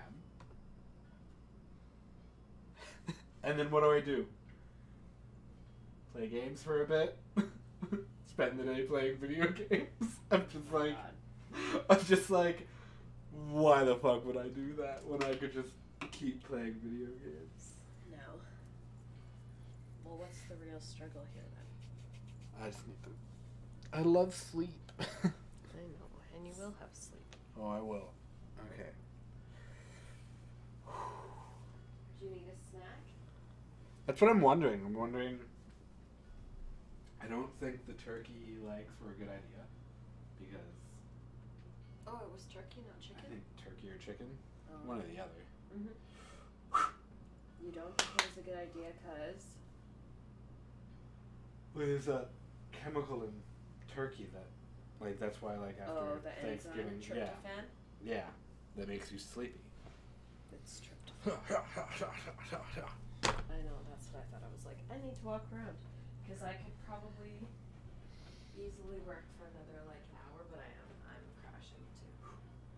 And then what do? Play games for a bit? Spend the day playing video games? I'm just like, why the fuck would I do that when I could just keep playing video games? No. Well, what's the real struggle here then? I just need to... I love sleep. I know, and you will have sleep. Oh, I will. Okay. Do you need a snack? That's what I'm wondering. I don't think the turkey legs were a good idea. Because... Oh, it was turkey, not chicken? I think turkey or chicken. Oh. One or the other. You don't think it was a good idea because... Well, there's a chemical in turkey that... Like, that's why, like, after the Thanksgiving... enzyme, tryptophan? Yeah. That makes you sleepy. It's tryptophan. I know, that's what I thought. I was like, I need to walk around. Because I could probably easily work for another, like, hour, but I'm crashing too.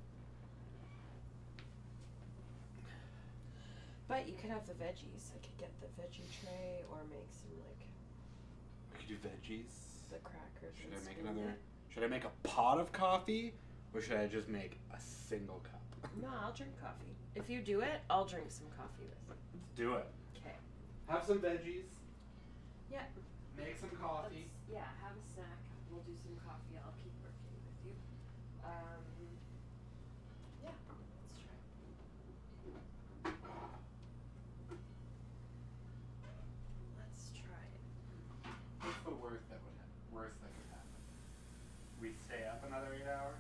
But you could have the veggies. I could get the veggie tray or make some, like... We could do veggies. The crackers. Should I make a pot of coffee? Or should I just make a single cup? No, I'll drink coffee. If you do it, I'll drink some coffee with it. Let's do it. Okay. Have some veggies. Yeah. Make some coffee. Yeah, have a snack. We'll do some coffee. I'll keep working with you. Yeah, let's try. Let's try it. What's the worst that could happen? We stay up another 8 hours?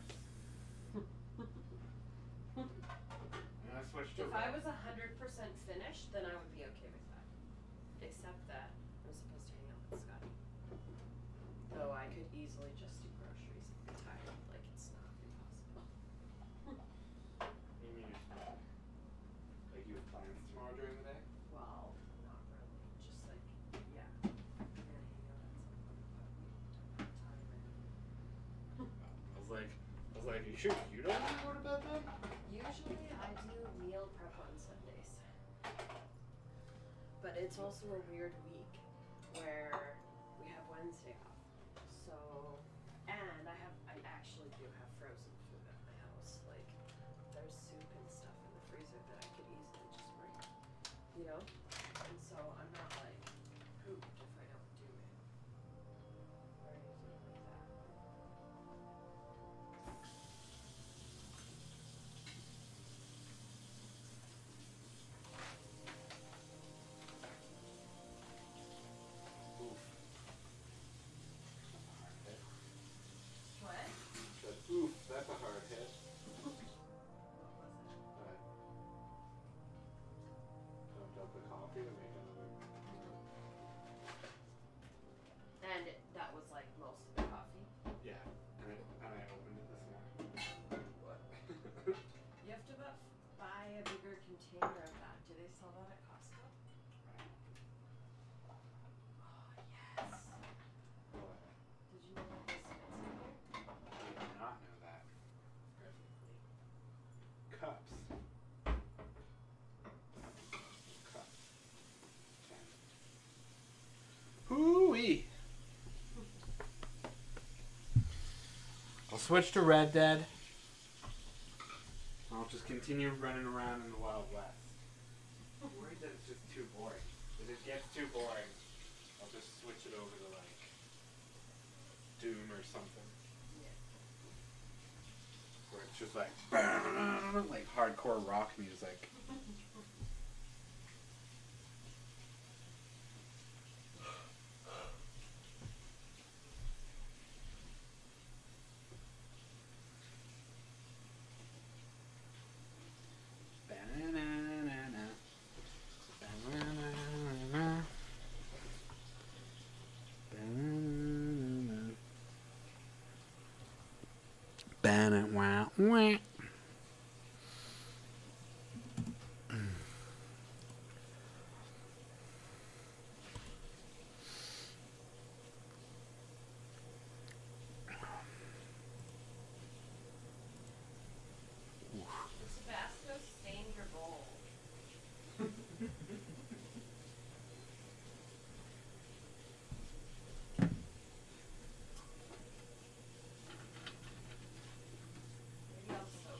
And I switched to If I was 100% finished, then I would be okay with that. Except that I'm supposed to hang out with Scotty. Though I could easily just do groceries and be tired. Like, it's not impossible. You mean like you have plans tomorrow during the day? Well, not really. Just like, yeah. I'm gonna hang out at some point, but I'm tired. I was like, you sure you don't want to go to bed then? Usually I do meal prep on Sundays. But it's also a weird week where we have Wednesday off. So, and I actually do have frozen food at my house. Like, there's soup and stuff in the freezer that I could easily just bring, you know? And so I'm not like pooped if I don't do it. Or anything like that. What? Oof, that's a hard hit. Dumped up the coffee to make another. And that was like most of the coffee. Yeah, and I opened it this morning. What? You have to buy a bigger container of that. Do they sell that at Costco? Oh, yes. What? Did you know that this fits in here? I did not know that. Perfectly. Cups. Cups. 10. Hoo-wee! I'll switch to Red Dead. I'll just continue running around in the Wild West. I'm worried that it's just too boring. If it gets too boring, I'll just switch it over to like Doom or something. Yeah. Where it's just like hardcore rock music. Wow. Tabasco stained your bowl. Maybe I'll soak.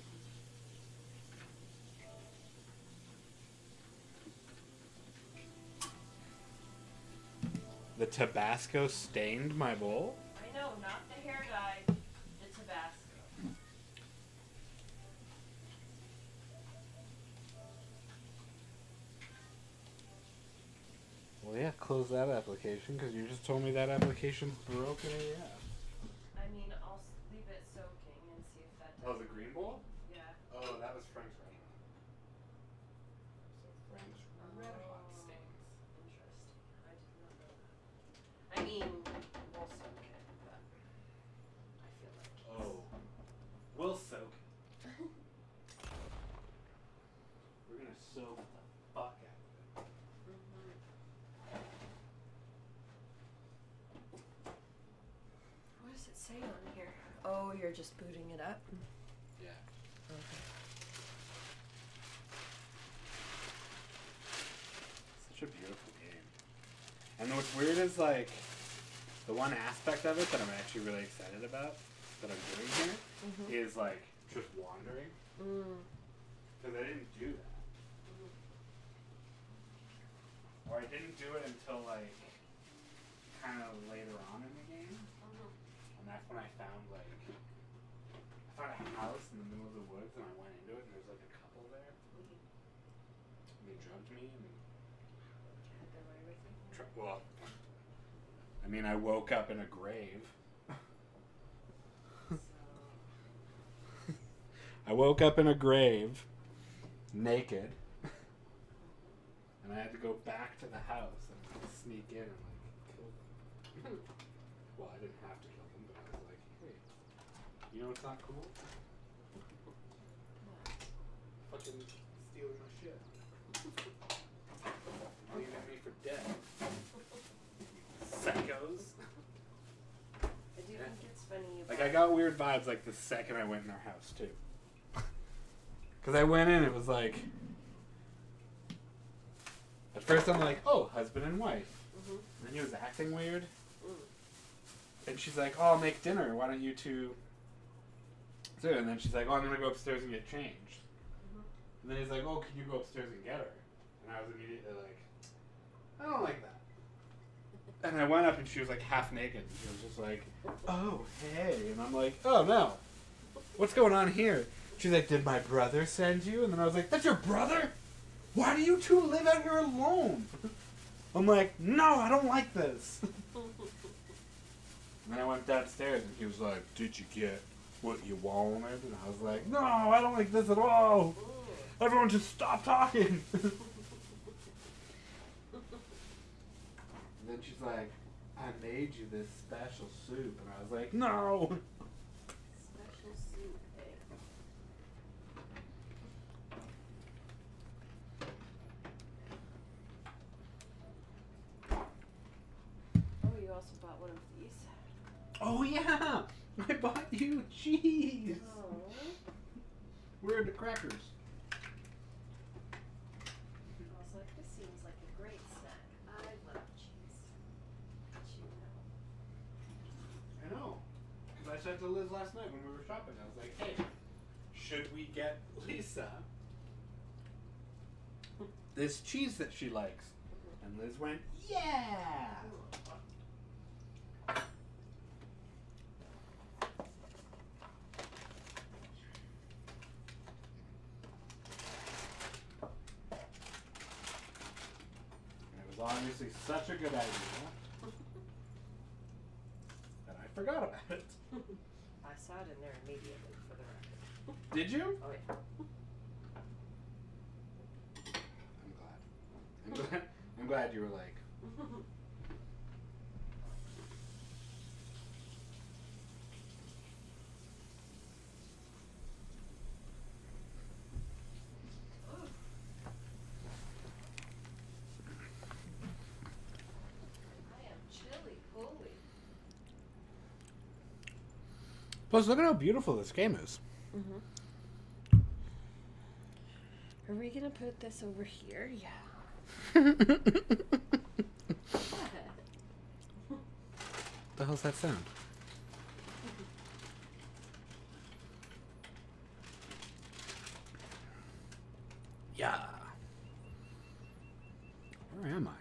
The Tabasco stained my bowl? I know, not the hair dye, the Tabasco. Well, yeah, close that application because you just told me that application's broken AF. I mean, I'll leave it soaking and see if that does. Oh, the green bowl? Yeah. Oh, that was Frank's restaurant. So Frank's red hot stains. Interesting. I did not know that. I mean, we'll soak it, but I feel like it's... Oh. We'll soak it. We're gonna soak the fuck out of it. What does it say on here? Oh, you're just booting it up? Yeah. Okay. Such a beautiful game. And what's weird is like the one aspect of it that I'm actually really excited about that I'm doing here is like just wandering. Because I didn't do that. Or I didn't do it until like kind of later on in the game. And that's when I found like a house in the middle of the woods and I went into it and there's like a couple there. And they drugged me and Had their way with you? well, I mean, I woke up in a grave. I woke up in a grave, naked, and I had to go back to the house and like, sneak in and like kill them. Well, I didn't have to kill them, but I was like, hey, you know what's not cool? Fucking stealing my shit. Leaving me for dead. Psychos. I do think it's funny. Like, I got weird vibes like the second I went in their house, too. Because I went in, it was like... At first I'm like, oh, husband and wife. And then he was acting weird. And she's like, oh, I'll make dinner. Why don't you two... do it? And then she's like, oh, I'm going to go upstairs and get changed. And then he's like, oh, can you go upstairs and get her? And I was immediately like, I don't like that. And I went up and she was like half naked. And she was just like, oh, hey. And I'm like, oh, no. What's going on here? She's like, did my brother send you? And then I was like, that's your brother? Why do you two live out here alone? I'm like, no, I don't like this. And then I went downstairs and he was like, did you get what you wanted? And I was like, no, I don't like this at all. Everyone just stop talking. And then she's like, I made you this special soup, and I was like, no. Special soup, eh? Oh, you also bought one of these? Oh yeah, I bought you cheese. Oh. Where are the crackers? I was like, this seems like a great snack. I love cheese. But you know. I know. Because I said to Liz last night when we were shopping, I was like, hey, should we get Lisa this cheese that she likes? And Liz went, yeah! Obviously such a good idea that I forgot about it. I saw it in there immediately for the record. Did you? Oh yeah. I'm glad you were like. Plus, look at how beautiful this game is. Mm-hmm. Are we gonna put this over here? Yeah. The hell's that sound? Yeah. Where am I?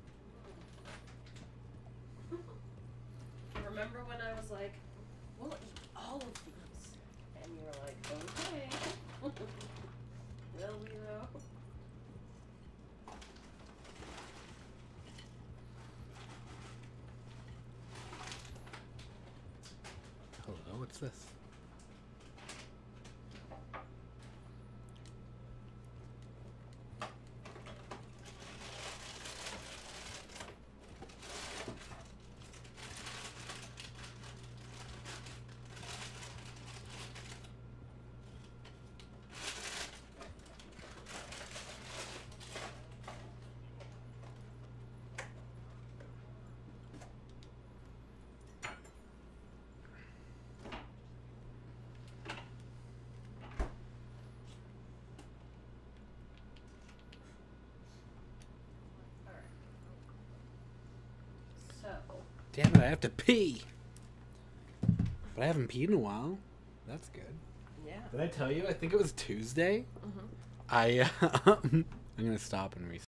Remember when I was like, we'll eat all of these? And you were like, okay. Will we though? Hello, what's this? Damn it, I have to pee. But I haven't peed in a while. That's good. Yeah. Did I tell you? I think it was Tuesday. Mm-hmm. I'm going to stop and reset.